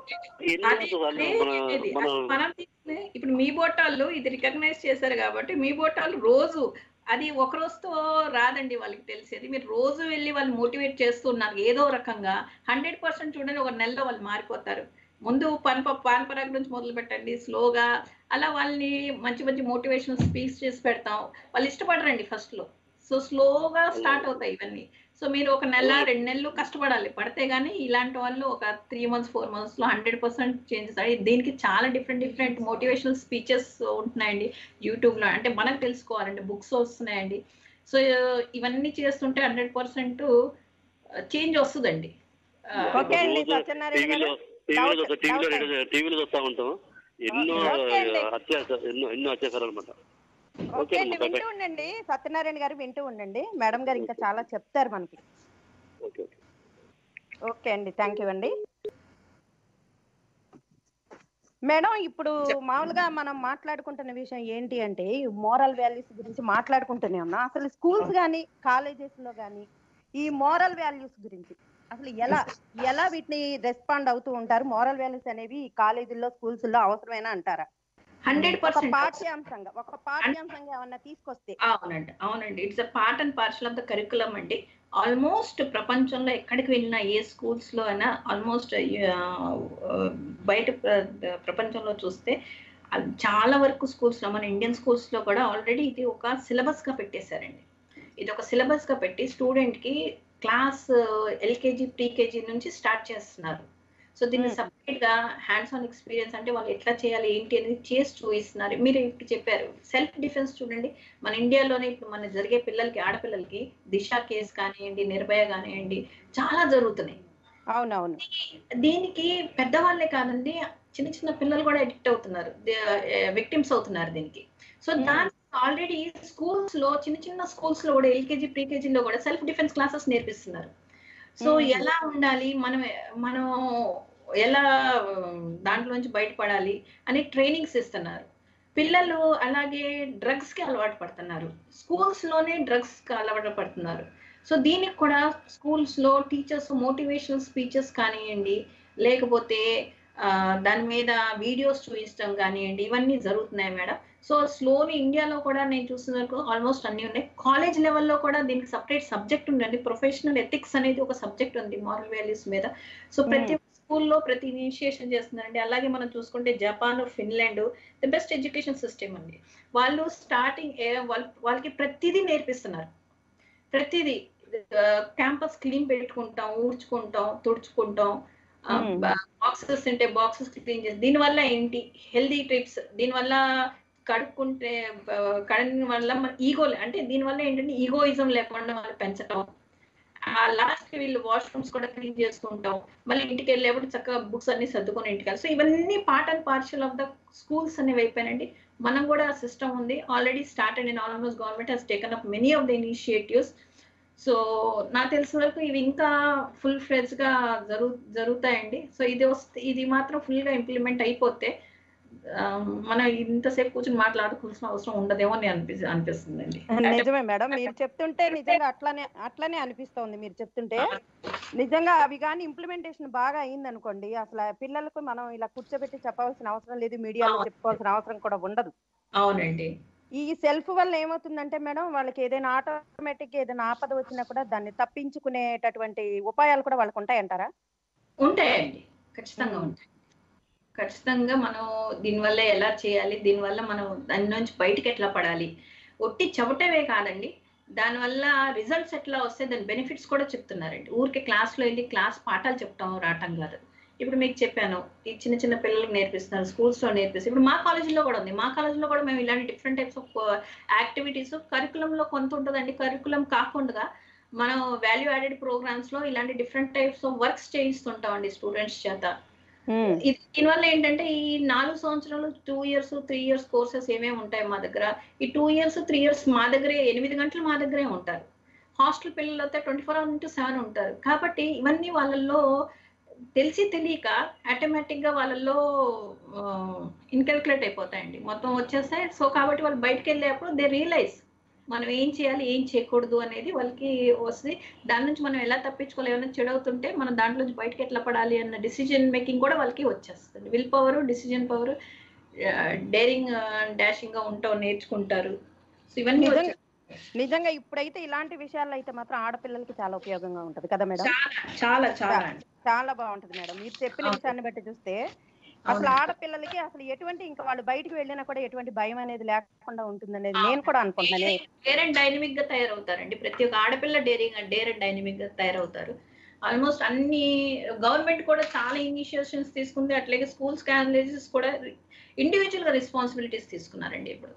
ఇప్పుడు మీ బోటాళ్ళు ఇది రికగ్నైజ్ చేశారు కాబట్టి మీ బోటాలు రోజు, అది ఒక రోజుతో రాదండి వాళ్ళకి తెలిసేది. మీరు రోజు వెళ్ళి వాళ్ళు మోటివేట్ చేస్తున్నారు ఏదో రకంగా. 100% చూడండి, ఒక నెలలో వాళ్ళు మారిపోతారు. ముందు పాన్ పరాగ్ నుంచి మొదలు పెట్టండి స్లోగా, అలా వాళ్ళని మంచి మంచి మోటివేషనల్ స్పీచ్ చేసి పెడతాం. వాళ్ళు ఇష్టపడరండి ఫస్ట్ లో, సో స్లోగా స్టార్ట్ అవుతాయి ఇవన్నీ. సో మీరు ఒక నెల 2 నెలలు కష్టపడాలి, పడితే గానీ ఇలాంటి వాళ్ళు ఒక 3 months 4 months లో 100% చేంజెస్. దీనికి చాలా డిఫరెంట్ మోటివేషనల్ స్పీచెస్ ఉంటున్నాయండి యూట్యూబ్ లో, అంటే మనకు తెలుసుకోవాలంటే బుక్స్ వస్తున్నాయండి. సో ఇవన్నీ చేస్తుంటే 100% చేంజ్ వస్తుందండి. టీవీలో చూస్తా ఉంటాం, ఎన్నో అత్యాచారాలు అనమాట. ఓకే అండి, వింటూ ఉండండి సత్యనారాయణ గారు, వింటూ ఉండండి. మేడం గారు ఇంకా చాలా చెప్తారు మనకి. ఓకే అండి, థ్యాంక్ యూ అండి. మేడం ఇప్పుడు మామూలుగా మనం మాట్లాడుకుంటున్న విషయం ఏంటి అంటే మోరల్ వాల్యూస్ గురించి మాట్లాడుకుంటూనే ఉన్నాం. అసలు స్కూల్స్ కానీ కాలేజెస్ లో కానీ ఈ మోరల్ వాల్యూస్ గురించి అసలు ఎలా వీటిని రెస్పాండ్ అవుతూ ఉంటారు? మోరల్ వాల్యూస్ అనేవి కాలేజీల్లో స్కూల్స్ లో అవసరమేనా అంటారా? 100% ఒక పాఠ్యాంశంగా ఏమన్నా తీసుకొస్తే. అవునండి. It's a part and parcel of the curriculum అండి. ఆల్మోస్ట్ ప్రపంచంలో ఎక్కడికి వెళ్ళినా ఏ స్కూల్స్ లో అయినా ఆల్మోస్ట్ బయట ప్రపంచంలో చూస్తే చాలా వరకు స్కూల్స్ లో, మన ఇండియన్ స్కూల్స్ లో కూడా ఆల్రెడీ ఇది ఒక సిలబస్ గా పెట్టేశారండి. ఇది ఒక సిలబస్ గా పెట్టి స్టూడెంట్ కి క్లాస్ ఎల్కేజీ ప్రీకేజీ నుంచి స్టార్ట్ చేస్తున్నారు. సో దీన్ని సపరేట్ గా హ్యాండ్స్ ఆన్ ఎక్స్పీరియన్స్ అంటే వాళ్ళు ఎట్లా చేయాలి ఏంటి అనేది చేసి చూపిస్తున్నారు. మీరు ఇప్పుడు చెప్పారు సెల్ఫ్ డిఫెన్స్ చూడండి, మన ఇండియాలోనే ఇప్పుడు మన జరిగే పిల్లలకి, ఆడపిల్లలకి దిశ కేసు కానివ్వండి, నిర్భయ కానివ్వండి, చాలా జరుగుతున్నాయి. అవునవును. దీనికి పెద్దవాళ్ళే కాదండి, చిన్న చిన్న పిల్లలు కూడా ఎడిక్ట్ అవుతున్నారు, విక్టిమ్స్ అవుతున్నారు దీనికి. సో దానికి ఆల్రెడీ స్కూల్స్ లో, చిన్న చిన్న స్కూల్స్ లో కూడా ఎల్కేజీ ప్రీకేజీలో కూడా సెల్ఫ్ డిఫెన్స్ క్లాసెస్ నేర్పిస్తున్నారు. సో ఎలా ఉండాలి, మనం ఎలా దాంట్లోంచి బయటపడాలి అని ట్రైనింగ్స్ ఇస్తున్నారు. పిల్లలు అలాగే డ్రగ్స్ కి అలవాటు పడుతున్నారు, స్కూల్స్ లోనే డ్రగ్స్ కి అలవాటు పడుతున్నారు. సో దీనికి కూడా స్కూల్స్ లో టీచర్స్ మోటివేషనల్ స్పీచెస్ కానివ్వండి, లేకపోతే దాని మీద వీడియోస్ చూపించడం కానివ్వండి, ఇవన్నీ జరుగుతున్నాయి మేడం. సో స్లోలీ ఇండియాలో కూడా నేను చూసిన వరకు ఆల్మోస్ట్ అన్ని ఉన్నాయి. కాలేజ్ లెవెల్లో కూడా దీనికి సపరేట్ సబ్జెక్ట్ ఉందండి. ప్రొఫెషనల్ ఎథిక్స్ అనేది ఒక సబ్జెక్ట్ ఉంది మారల్ వాల్యూస్ మీద. సో ప్రతి స్కూల్లో ప్రతి ఇనిషియేషన్ చేస్తున్నారండి. అలాగే మనం చూసుకుంటే Japan, Finland the best education system అండి. వాళ్ళు స్టార్టింగ్ వాళ్ళకి ప్రతిదీ నేర్పిస్తున్నారు. ప్రతిదీ క్యాంపస్ క్లీన్ పెట్టుకుంటాం, ఊడ్చుకుంటాం, తుడుచుకుంటాం, బాక్సెస్ ఉంటే బాక్సెస్ క్లీన్ చేసి, దీనివల్ల ఏంటి హెల్దీ టిప్స్, దీనివల్ల కడుక్కుంటే కడిగిన వల్ల మన ఈగో, అంటే దీనివల్ల ఏంటంటే ఈగోయిజం లేకుండా వాళ్ళు పెంచడం. లాస్ట్ వీళ్ళు వాష్రూమ్స్ కూడా క్లీన్ చేసుకుంటాం, మళ్ళీ ఇంటికి వెళ్ళేప్పుడు చక్కగా బుక్స్ అన్ని సర్దుకొని ఇంటికి వెళ్ళి. సో ఇవన్నీ part and parcel of the schools అనేవి అయిపోయానండి. మనం కూడా సిస్టమ్ ఉంది already started in almost government has taken up many of the initiatives. So నాకు తెలిసిన వరకు ఇవి ఇంకా ఫుల్ ఫ్లెడ్జ్ గా జరుగుతాయండి. సో ఇది మాత్రం ఫుల్ గా ఇంప్లిమెంట్ అయిపోతే మనం ఇంతసేపు కూర్చొని మాట్లాడుకోవాల్సిన అవసరం ఉండదేమో అని అనిపిస్తుందండి. నిజమే మేడం, మీరు చెప్తుంటే నిజంగా అట్లానే అనిపిస్తోంది. మీరు చెప్తుంటే నిజంగా అవి కానీ ఇంప్లిమెంటేషన్ బాగా అయింది అనుకోండి, అసలు పిల్లలకు మనం ఇలా కూర్చోబెట్టి చెప్పాల్సిన అవసరం లేదు, మీడియాలో చెప్పుకోవాల్సిన అవసరం కూడా ఉండదు. అవునండి. ఈ సెల్ఫ్ వల్ల ఏమవుతుందంటే మేడం, వాళ్ళకి ఏదైనా ఆటోమేటిక్ ఏదైనా ఆపద వచ్చినా కూడా దాన్ని తప్పించుకునేటటువంటి ఉపాయాలు కూడా వాళ్ళకు ఉంటాయంటారా? ఉంటాయండి, ఖచ్చితంగా ఉంటాయి. ఖచ్చితంగా మనం దీనివల్ల ఎలా చేయాలి, దీనివల్ల మనం దాని నుంచి బయటికి ఎట్లా పడాలి, ఒట్టి చెబుటమే కాదండి, దానివల్ల రిజల్ట్స్ ఎట్లా వస్తే దాని బెనిఫిట్స్ కూడా చెప్తున్నారండి. ఊరికే క్లాస్లో వెళ్ళి క్లాస్ పాఠాలు చెప్తాం రావటం కాదు. ఇప్పుడు మీకు చెప్పాను, ఈ చిన్న చిన్న పిల్లలకు నేర్పిస్తున్నారు, స్కూల్స్ లో నేర్పిస్తారు. ఇప్పుడు మా కాలేజీలో కూడా ఉంది. మా కాలేజీలో కూడా మేము ఇలాంటి డిఫరెంట్ టైప్స్ ఆఫ్ యాక్టివిటీస్ కరికులంలో కొంత ఉంటుందండి. కరికులం కాకుండా మనం వాల్యూ యాడెడ్ ప్రోగ్రామ్స్ లో ఇలాంటి డిఫరెంట్ టైప్స్ ఆఫ్ వర్క్స్ చేయిస్తుంటామండి స్టూడెంట్స్ చేత. దీనివల్ల ఏంటంటే ఈ 4 సంవత్సరాలు 2 years 3 years కోర్సెస్ ఏమేమి ఉంటాయి మా దగ్గర, ఈ 2 years 3 years మా దగ్గరే 8 గంటలు మా దగ్గరే ఉంటారు. హాస్టల్ పిల్లలు అయితే 24/7 ఉంటారు. కాబట్టి ఇవన్నీ వాళ్ళల్లో తెలియక ఆటోమేటిక్ గా వాళ్ళల్లో ఇన్కాల్కులేట్ అయిపోతాయండి, మొత్తం వచ్చేస్తాయి. సో కాబట్టి వాళ్ళు బయటకు వెళ్ళేప్పుడు దే రియలైజ్ మనం ఏం చేయాలి ఏం చేయకూడదు అనేది వాళ్ళకి వస్తుంది. దాని నుంచి మనం ఎలా తప్పించుకోవాలి, ఏమైనా చెడవుతుంటే మనం దాంట్లో నుంచి బయటకు ఎట్లా పడాలి అన్న డిసిజన్ మేకింగ్ కూడా వాళ్ళకి వచ్చేస్తుంది. Will power, decision power, daring dashing గా ఉంటాం నేర్చుకుంటారు. సో ఇవన్నీ నిజంగా ఇప్పుడైతే ఇలాంటి విషయాల్లో అయితే మాత్రం ఆడపిల్లలకి చాలా ఉపయోగంగా ఉంటది కదా మేడం? చాలా చాలా చాలా బాగుంటది మేడం. మీరు చెప్పిన విషయాన్ని బట్టి చూస్తే అసలు ఆడపిల్లలకి అసలు ఎటువంటి, ఇంకా వాళ్ళు బయటకు వెళ్ళినా కూడా ఎటువంటి భయం అనేది లేకుండా ఉంటుంది అనేది నేను కూడా అనుకుంటున్నాను. డేర్ అండ్ డైనమిక్ గా తయారవుతారండి. ప్రతి ఒక్క ఆడపిల్ల డేర్ అండ్ డైనమిక్ గా తయారవుతారు. ఆల్మోస్ట్ అన్ని గవర్నమెంట్ కూడా చాలా ఇనిషియేషన్స్ తీసుకుంది. అట్లాగే స్కూల్స్ కాలేజెస్ కూడా ఇండివిజువల్ గా రెస్పాన్సిబిలిటీస్ తీసుకున్నారండి. ఇప్పుడు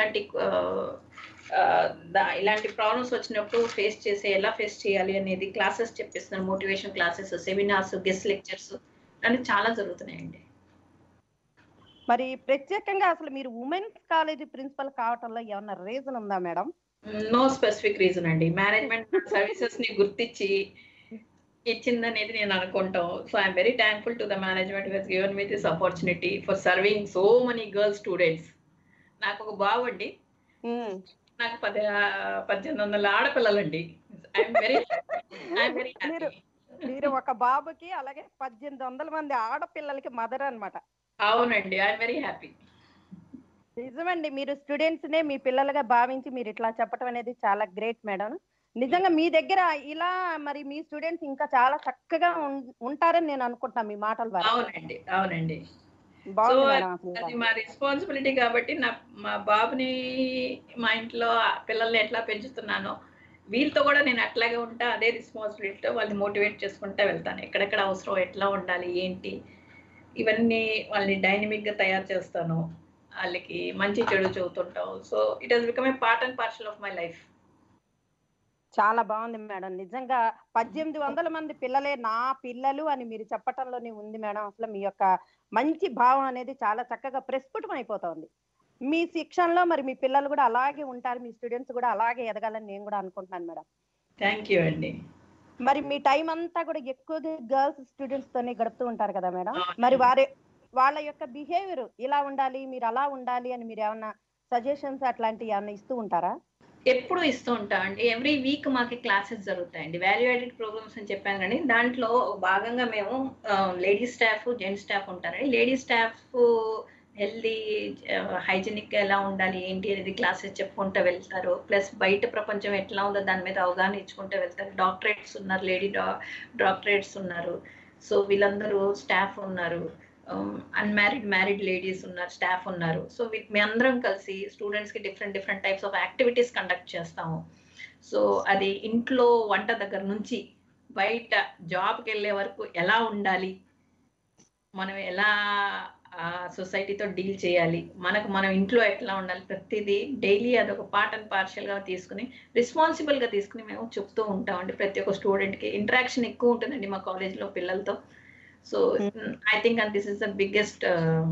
ఇలాంటి ప్రాబ్లమ్స్ వచ్చినప్పుడు ఎలా ఫేస్ చేయాలి అనేది క్లాసెస్ చెప్పిస్తున్నారు. Motivation classes, seminars, guest lectures అనేది చాలా జరుగుతున్నాయండి. మరి ప్రత్యేకంగా అసలు మీరు ఉమెన్స్ కాలేజ్ ప్రిన్సిపల్ కావటంలో ఏమన్నా రీజన్ ఉందా మేడం? నో స్పెసిఫిక్ రీజన్ అండి. మేనేజ్మెంట్ సర్వీసెస్ ని గుర్తించి ఇచ్చిందనేది నేను అనుకుంటాం. So I'm very thankful to the management who has given me this opportunity for serving so many girl students. నాకు ఒక బాబు అండి, నాకు 1800 ఆడపిల్లలండి. I'm very happy. మీరు ఒక బాబుకి అలాగే 1800 మంది ఆడపిల్లలకి మదర్ అన్నమాట. అవునండి, ఐఎమ్ వెరీ హ్యాపీ. నిజమండి, మీరు స్టూడెంట్స్ నే మీ పిల్లలుగా భావించి మీరు ఇట్లా చెప్పడం అనేది చాలా గ్రేట్ మేడం. నిజంగా మీ దగ్గర ఇలా మరి మీ స్టూడెంట్స్ ఇంకా చాలా చక్కగా ఉంటారని నేను అనుకుంటున్నా మీ మాటల ద్వారా. అవునండి, అవునండి. సో బాగుంది మేడం. అది మా రెస్పాన్సిబిలిటీ కాబట్టి మా బాబుని మా ఇంట్లో పిల్లల్ని ఎట్లా పెంచుతున్నానో వీళ్ళతో కూడా నేను అట్లాగే ఉంటా. అదే రెస్పాన్సిబిలిటీతో వాళ్ళని మోటివేట్ చేసుకుంటూ వెళ్తాను. ఎక్కడెక్కడ అవసరం, ఎట్లా ఉండాలి, ఏంటి, ఇవన్నీ వాళ్ళని డైనమిక్ గా తయారు చేస్తాను. వాళ్ళకి మంచి చెడు చెబుతుంటాం. So it has become a part and parcel of my life. చాలా బాగుంది మేడం. నిజంగా 1800 మంది పిల్లలే నా పిల్లలు అని మీరు చెప్పటంలోనే ఉంది మేడం. అసలు మీ యొక్క మంచి భావం అనేది చాలా చక్కగా ప్రస్ఫుటం అయిపోతుంది. మీ శిక్షణలో మరి మీ పిల్లలు కూడా అలాగే ఉంటారు, మీ స్టూడెంట్స్ కూడా అలాగే ఎదగాలని నేను కూడా అనుకుంటున్నాను మేడం. థ్యాంక్ యూ అండి. మరి మీ టైం అంతా కూడా ఎక్కువగా గర్ల్స్ స్టూడెంట్స్ తోనే గడుపుతూ ఉంటారు కదా మేడం. మరి వాళ్ళ యొక్క బిహేవియర్ ఇలా ఉండాలి, మీరు అలా ఉండాలి అని మీరు ఏమన్నా సజెషన్స్ అట్లాంటివి ఏమన్నా ఇస్తూ ఉంటారా? ఎప్పుడు ఇస్తూ ఉంటామండి. ఎవ్రీ వీక్ మాకు క్లాసెస్ జరుగుతాయండి, వాల్యూ యాడెడ్ ప్రోగ్రామ్స్ అని చెప్పాను. కానీ దాంట్లో భాగంగా మేము లేడీస్ స్టాఫ్, జెంట్స్ స్టాఫ్ ఉంటారండి. లేడీస్ స్టాఫ్ హెల్దీ హైజీనిక్ ఎలా ఉండాలి ఏంటి అనేది క్లాసెస్ చెప్పుకుంటూ వెళ్తారు. ప్లస్ బయట ప్రపంచం ఎట్లా ఉందో దాని మీద అవగాహన ఇచ్చుకుంటూ వెళ్తారు. డాక్టరేట్స్ ఉన్నారు, లేడీ డాక్టరేట్స్ ఉన్నారు. సో వీళ్ళందరూ స్టాఫ్ ఉన్నారు. అన్మ్యారీడ్, మ్యారీడ్ లేడీస్ ఉన్నారు, స్టాఫ్ ఉన్నారు. సో మీ అందరం కలిసి స్టూడెంట్స్కి different types of activities conduct చేస్తాము. సో అది ఇంట్లో వంట దగ్గర నుంచి బయట జాబ్కి వెళ్ళే వరకు ఎలా ఉండాలి, మనం ఎలా సొసైటీతో డీల్ చేయాలి, మనం ఇంట్లో ఎట్లా ఉండాలి, ప్రతిదీ డైలీ అదొక పార్ట్ అండ్ పార్షియల్గా తీసుకుని రెస్పాన్సిబుల్గా తీసుకుని మేము చెప్తూ ఉంటామండి. ప్రతి ఒక్క స్టూడెంట్కి ఇంటరాక్షన్ ఎక్కువ ఉంటుందండి మా కాలేజ్లో పిల్లలతో. So I think and this is the biggest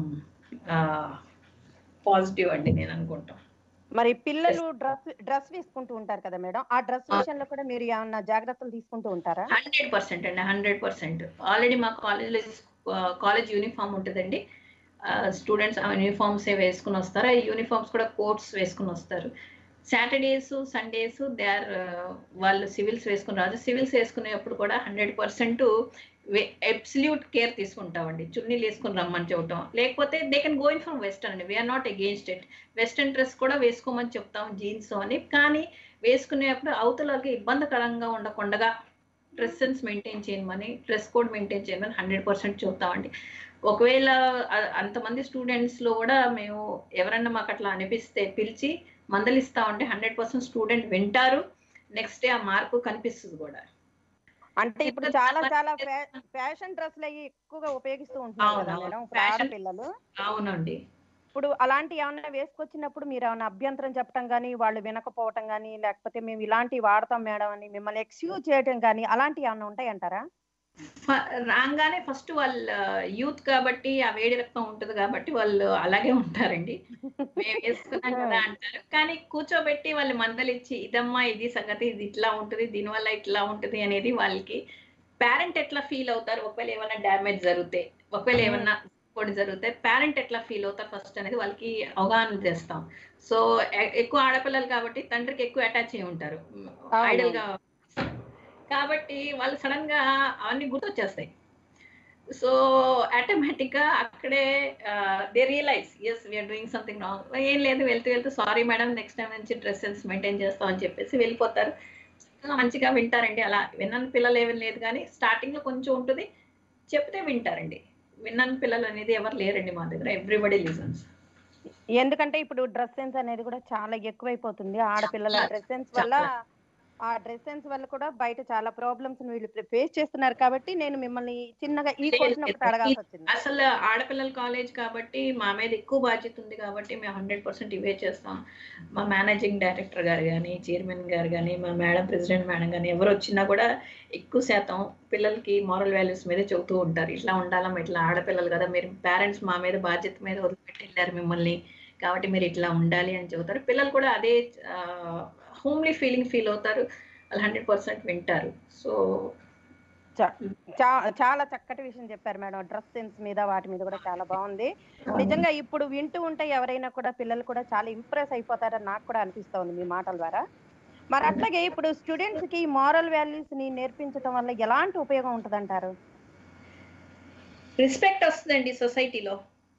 positive అండి నేను అనుకుంటాం. మరి పిల్లలు డ్రెస్ వేసుకుంటూ ఉంటారు కదా మేడం, ఆ డ్రెస్ విషయంలో కూడా మీరు ఏమన్నా జాగ్రత్తలు తీసుకుంటూ ఉంటారా? 100% అండి, 100%. ఆల్రెడీ మా కాలేజ్లో కాలేజ్ యూనిఫామ్ ఉంటుందండి. స్టూడెంట్స్ ఆ యూనిఫామ్సే వేసుకుని వస్తారు. ఆ యూనిఫామ్స్ కూడా కోట్స్ వేసుకుని వస్తారు. సాటర్డేస్, సండేస్ వాళ్ళు సివిల్స్ వేసుకుని రాదు. సివిల్స్ వేసుకునేప్పుడు కూడా 100% అబ్సల్యూట్ కేర్ తీసుకుంటామండి. చున్నీలు వేసుకుని రమ్మని చెప్పటం, లేకపోతే they can going from western అండి. We are not against it. Western dress కూడా వేసుకోమని చెప్తాం, జీన్స్ అని. కానీ వేసుకునేప్పుడు అవతలకి ఇబ్బందికరంగా ఉండకుండా డ్రెస్ సెన్స్ మెయింటైన్ చేయమని, డ్రెస్ కోడ్ మెయింటైన్ చేయమని 100% చెప్తామండి. ఒకవేళ అంతమంది స్టూడెంట్స్లో కూడా మేము ఎవరన్నా మాకు అట్లా అనిపిస్తే పిలిచి మందలిస్తా ఉంటే 100% స్టూడెంట్ వింటారు. నెక్స్ట్ డే ఆ మార్పు కనిపిస్తుంది కూడా. అంటే ఇప్పుడు చాలా ఫ్యాషన్ డ్రెస్లు అవి ఎక్కువగా ఉపయోగిస్తూ ఉంటున్నారు కదా మేడం ఆడపిల్లలు. అవునండి. ఇప్పుడు అలాంటి ఏమన్నా వేసుకొచ్చినప్పుడు మీరు ఏమన్నా అభ్యంతరం చెప్పడం కానీ, వాళ్ళు వినకపోవటం కానీ, లేకపోతే మేము ఇలాంటివి వాడతాం మేడం అని మిమ్మల్ని ఎక్స్క్యూజ్ చేయడం కానీ అలాంటివి ఏమన్నా ఉంటాయంటారా? రాగానే ఫస్ట్ వాళ్ళ యూత్ కాబట్టి ఆ వేడి రక్తం ఉంటుంది కాబట్టి వాళ్ళు అలాగే ఉంటారండి. మేము వేసుకున్నాం కదా అంటారు. కానీ కూర్చోబెట్టి వాళ్ళు మందలిచ్చి ఇదమ్మా ఇది సంగతి, ఇది ఇట్లా ఉంటుంది, దీనివల్ల ఇట్లా ఉంటుంది అనేది వాళ్ళకి పేరెంట్ ఎట్లా ఫీల్ అవుతారు, ఒకవేళ ఏమైనా డ్యామేజ్ జరిగితే, ఒకవేళ ఏమన్నా కూడా జరిగితే పేరెంట్ ఎట్లా ఫీల్ అవుతారు ఫస్ట్ అనేది వాళ్ళకి అవగాహన చేస్తాం. సో ఎక్కువ ఆడపిల్లలు కాబట్టి తండ్రికి ఎక్కువ అటాచ్ అయి ఉంటారు ఐడల్ గా, కాబట్టి వాళ్ళు సడన్ గా అవన్నీ గుర్తొచ్చేస్తాయి. సో ఆటోమేటిక్ గా అక్కడే they realize yes we are doing something wrong. ఏం లేదు, వెళ్తూ సారీ మేడం నెక్స్ట్ టైం నుంచి డ్రెస్ సెన్స్ మెయింటైన్ చేస్తాం అని చెప్పేసి వెళ్ళిపోతారు. మంచిగా వింటారండి. అలా విన్నాను పిల్లలు ఏమీ లేదు, కానీ స్టార్టింగ్ లో కొంచెం ఉంటుంది, చెప్తే వింటారండి. విన్నాను పిల్లలు అనేది ఎవరు లేరండి మా దగ్గర, ఎవ్రీబడి లిజన్స్. ఎందుకంటే ఇప్పుడు డ్రెస్ సెన్స్ అనేది కూడా చాలా ఎక్కువైపోతుంది. ఆడపిల్లల డ్రెస్ సెన్స్ వల్ల, ఆ డ్రెస్ సెన్స్ వల్ల కూడా బయట చాలా ప్రాబ్లమ్స్ వీళ్ళు ఫేస్ చేస్తున్నారు. కాబట్టి నేను మిమ్మల్ని చిన్నగా ఈ క్వశ్చన్ ఒకటి అడగాల్సి వచ్చింది. అసలు ఆడపిల్లల కాలేజ్ కాబట్టి మా మీద ఎక్కువ బాధ్యత ఉంది కాబట్టి మేము 100% ఇవే చేస్తాం. మా మేనేజింగ్ డైరెక్టర్ గారు కానీ, చైర్మన్ గారు కానీ, మా మేడం, ప్రెసిడెంట్ మేడం కానీ ఎవరు వచ్చినా కూడా ఎక్కువ శాతం పిల్లలకి మారల్ వాల్యూస్ మీద చెబుతూ ఉంటారు. ఇట్లా ఉండాలమ్మా, ఇట్లా ఆడపిల్లలు కదా, మీరు పేరెంట్స్ మా మీద బాధ్యత మీద వదిలిపెట్టి వెళ్ళారు మిమ్మల్ని, కాబట్టి మీరు ఇట్లా ఉండాలి అని చెబుతారు. పిల్లలు కూడా అదే హోమ్లీ ఫీల్ అవుతారు. వాళ్ళు 100% వింటారు. సో చాలా చక్కటి విషయం చెప్పారు మేడం. డ్రెస్ సెన్స్ మీద వాటి మీద కూడా చాలా బాగుంది. నిజంగా ఇప్పుడు వింటూ ఉంటే ఎవరైనా కూడా పిల్లలు కూడా చాలా ఇంప్రెస్ అయిపోతారని నాకు కూడా అనిపిస్తోంది మీ మాటల ద్వారా. మరి అట్లాగే ఇప్పుడు స్టూడెంట్స్ కి మారల్ వాల్యూస్ ని నేర్పించడం వల్ల ఎలాంటి ఉపయోగం ఉంటదంటారు? రెస్పెక్ట్ వస్తుందండి సొసైటీలో.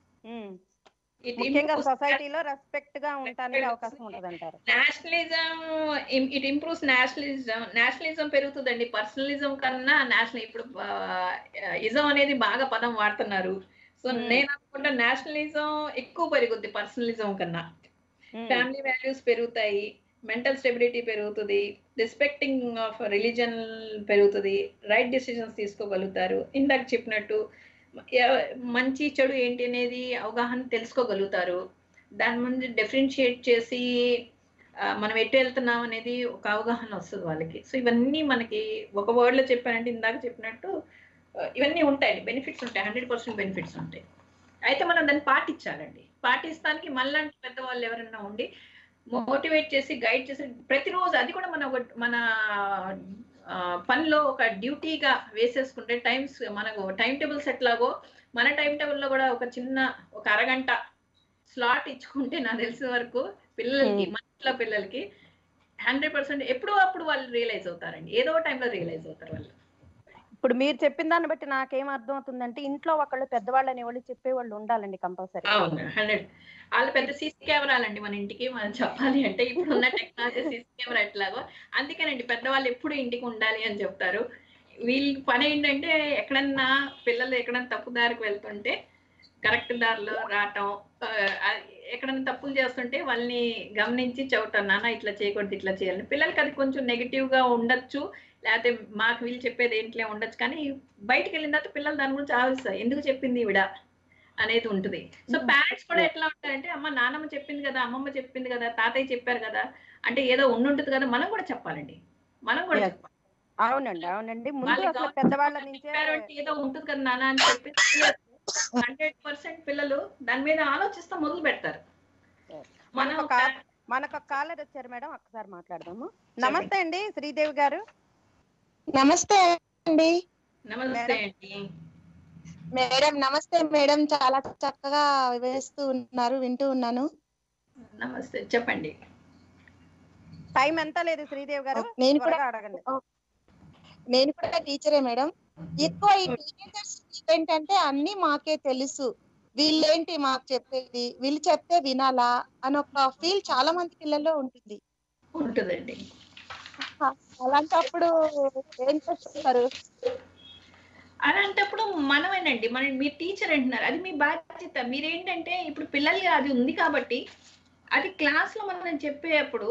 ముఖ్యంగా సొసైటీలో రెస్పెక్ట్ గా ఉండడానికి అవకాశం ఉంటదంటారు. నేషనలిజం, ఇట్ ఇంప్రూవ్స్ నేషనలిజం పెరుగుతుందండి. పర్సనలిజం కన్నా నేషనల్, ఇప్పుడు ఇజం అనేది బాగా పదం వాడుతున్నారు. సో నేను అనుకుంటా నేషనలిజం ఎక్కువ పెరుగుద్ది పర్సనలిజం కన్నా. ఫ్యామిలీ వాల్యూస్ పెరుగుతాయి, మెంటల్ స్టెబిలిటీ పెరుగుతుంది, రెస్పెక్టింగ్ ఆఫ్ రిలీజన్ పెరుగుతుంది, రైట్ డిసిజన్స్ తీసుకోగలుగుతారు. ఇందాక చెప్పినట్టు మంచి చెడు ఏంటి అనేది అవగాహన తెలుసుకోగలుగుతారు. దాని ముందు డిఫరెన్షియేట్ చేసి మనం ఎటు వెళ్తున్నాం అనేది ఒక అవగాహన వస్తుంది వాళ్ళకి. సో ఇవన్నీ మనకి ఒక వర్డ్లో చెప్పానంటే ఇందాక చెప్పినట్టు ఇవన్నీ ఉంటాయండి, బెనిఫిట్స్ ఉంటాయి, 100% బెనిఫిట్స్ ఉంటాయి. అయితే మనం దాన్ని పాటించాలండి. పాటిస్తానికి మళ్ళీ పెద్దవాళ్ళు ఎవరైనా ఉండి మోటివేట్ చేసి గైడ్ చేసి ప్రతిరోజు అది కూడా మన పనిలో ఒక డ్యూటీగా వేసేసుకుంటే మనకు టైం టేబుల్ సెట్ లాగో మన టైం టేబుల్లో కూడా ఒక అరగంట స్లాట్ ఇచ్చుకుంటే నాకు తెలిసిన వరకు పిల్లలకి, మన ఇంట్లో పిల్లలకి 100% ఎప్పుడో అప్పుడు వాళ్ళు రియలైజ్ అవుతారండి. ఏదో టైంలో రియలైజ్ అవుతారు వాళ్ళు. ఇప్పుడు మీరు చెప్పిన దాన్ని బట్టి నాకేం అర్థం అవుతుందంటే ఇంట్లో ఒకళ్ళు పెద్దవాళ్ళు అనేవాళ్ళు చెప్పేవాళ్ళు ఉండాలండి కంపల్సరీ. అవును, 100. వాళ్ళు పెద్ద సీసీ కెమెరాలండి మన ఇంటికి. మనం చెప్పాలి అంటే ఇప్పుడు ఉన్న టెక్నాలజీ సీసీ కెమెరా ఎట్లాగో అందుకేనండి పెద్దవాళ్ళు ఎప్పుడు ఇంటికి ఉండాలి అని చెప్తారు. వీళ్ళ పని ఏంటంటే ఎక్కడన్నా పిల్లలు ఎక్కడన్నా తప్పు దారికి వెళ్తుంటే కరెక్ట్ దారిలో రావటం, ఎక్కడన్నా తప్పులు చేస్తుంటే వాళ్ళని గమనించి చెబుతాను, నాన్న ఇట్లా చేయకూడదు, ఇట్లా చేయాలని. పిల్లలకి అది కొంచెం నెగిటివ్ గా ఉండొచ్చు, లేకపోతే మాకు వీళ్ళు చెప్పేది ఏంటిలే ఉండొచ్చు. కానీ బయటకు వెళ్ళిన తర్వాత పిల్లలు దాని గురించి ఆలోచిస్తారు, ఎందుకు చెప్పింది ఈవిడ అనేది ఉంటుంది. సో పేరెంట్స్ కూడా ఎట్లా ఉంటారంటే అమ్మ నాన్నమ్మ చెప్పింది కదా, అమ్మమ్మ చెప్పింది కదా, తాతయ్య చెప్పారు కదా అంటే ఏదో ఉండుంటుంది కదా, మనం కూడా చెప్పాలండి. మనం కూడా చెప్పాలి. అవునండి. ముందు అసలు పెద్దవాళ్ళ నుంచి ఏదో ఉంటుంది కదా నాన్న అని చెప్పి 100% పిల్లలు దాని మీద ఆలోచిస్తా మొదలు పెడతారు. మనకు కాలర్ వచ్చారు మేడం, ఒక్కసారి మాట్లాడదాము. నమస్తే అండి శ్రీదేవి గారు. నమస్తే అండి. నమస్తే అండి మేడం. నమస్తే మేడం, చాలా చక్కగా వివరిస్తూ ఉన్నారు, వింటూ ఉన్నాను. నమస్తే, చెప్పండి. టైం ఎంత లేదు శ్రీదేవి గారు, అడగండి. నేను కూడా టీచరే మేడం. ఎక్కువ ఈ టీనేజర్స్ ఏంటంటే అన్ని మాకే తెలుసు, వీళ్ళేంటి మాకు చెప్పేది, వీళ్ళు చెప్తే వినాలా అని ఒక ఫీల్ చాలా మంది పిల్లల్లో ఉంటుందండి. అలాంటప్పుడు ఏం చేస్తారు? అలాంటప్పుడు మనమేనండి, మీరు టీచర్ అంటున్నారు, అది మీ బాధ్యత. మీరేంటంటే ఇప్పుడు పిల్లలకి అది ఉంది కాబట్టి అది క్లాస్ లో మనం చెప్పేటప్పుడు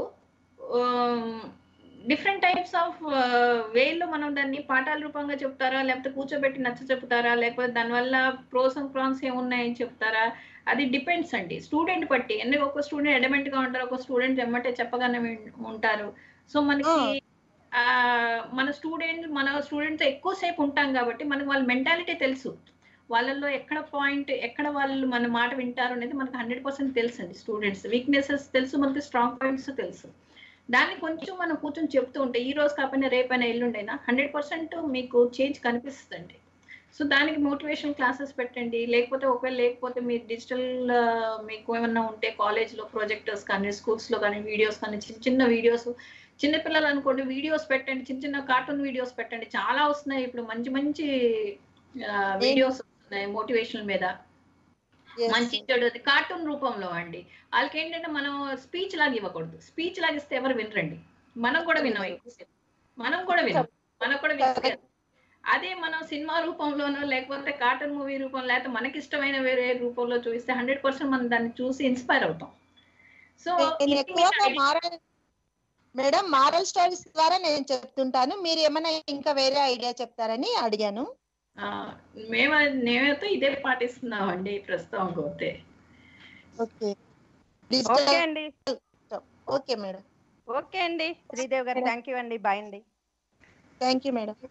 డిఫరెంట్ టైప్స్ ఆఫ్ వేలో మనం దాన్ని పాఠాల రూపంగా చెప్తారా, లేకపోతే కూర్చోబెట్టి నచ్చ చెప్తారా, లేకపోతే దానివల్ల ప్రోస్ అండ్ ప్రాన్స్ ఏమున్నాయని చెప్తారా, అది డిపెండ్స్ అండి స్టూడెంట్ బట్టి. ఎందుకంటే ఒక స్టూడెంట్ ఎడమెంట్ గా ఉంటారు, ఒక స్టూడెంట్ ఎమ్మటే చెప్పగానే ఉంటారు. సో మనకి మన స్టూడెంట్స్ ఎక్కువసేపు ఉంటాం కాబట్టి మనకు వాళ్ళ మెంటాలిటీ తెలుసు, వాళ్ళల్లో ఎక్కడ వాళ్ళు మన మాట వింటారు అనేది మనకు 100% తెలుసు అండి. స్టూడెంట్స్ వీక్నెసెస్ తెలుసు, మనకి స్ట్రాంగ్ పాయింట్స్ తెలుసు. దాన్ని కొంచెం మనం కూర్చొని చెప్తూ ఉంటే ఈ రోజు కాకపోయినా రేపైనా ఎల్లుండైనా 100% మీకు చేంజ్ కనిపిస్తుందండి. సో దానికి మోటివేషన్ క్లాసెస్ పెట్టండి. లేకపోతే మీరు డిజిటల్ మీకు ఏమన్నా ఉంటే కాలేజ్లో ప్రొజెక్టర్స్ కానీ, స్కూల్స్లో కానీ వీడియోస్ కానీ, చిన్న వీడియోస్, చిన్నపిల్లలు అనుకోండి వీడియోస్ పెట్టండి, చిన్న కార్టూన్ వీడియోస్ పెట్టండి. చాలా వస్తున్నాయి ఇప్పుడు, మంచి వీడియోస్ వస్తున్నాయి మోటివేషన్ మీద. మంచి చెడు కార్టూన్ రూపంలో అండి. వాళ్ళకి ఏంటంటే మనం స్పీచ్ లాగా ఇవ్వకూడదు. స్పీచ్ లాగా ఇస్తే ఎవరు వినరండి. మనం కూడా వినం, మనకు కూడా విన. అదే మనం సినిమా రూపంలోనో లేకపోతే కార్టూన్ మూవీ రూపంలో లేకపోతే మనకి ఇష్టమైన వేరే రూపంలో చూపిస్తే 100% మనం దాన్ని చూసి ఇన్స్పైర్ అవుతాం. సో మేడం మారల్ స్టోరీస్ ద్వారా నేను చెప్తుంటాను, మీరు ఏమైనా ఇంకా వేరే ఐడియా చెప్తారని అడిగాను. మేమైతే ఇదే పాటిస్తున్నామండి ప్రస్తుతం. Okay madam. ఓకే అండి శ్రీదేవి గారు, థ్యాంక్ యూ అండి. బాయ్ అండి. Thank you madam.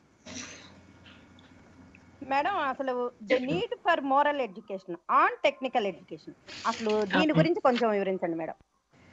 మేడం అసలు the need for moral education on technical education, అసలు దీని గురించి కొంచెం వివరించండి మేడం.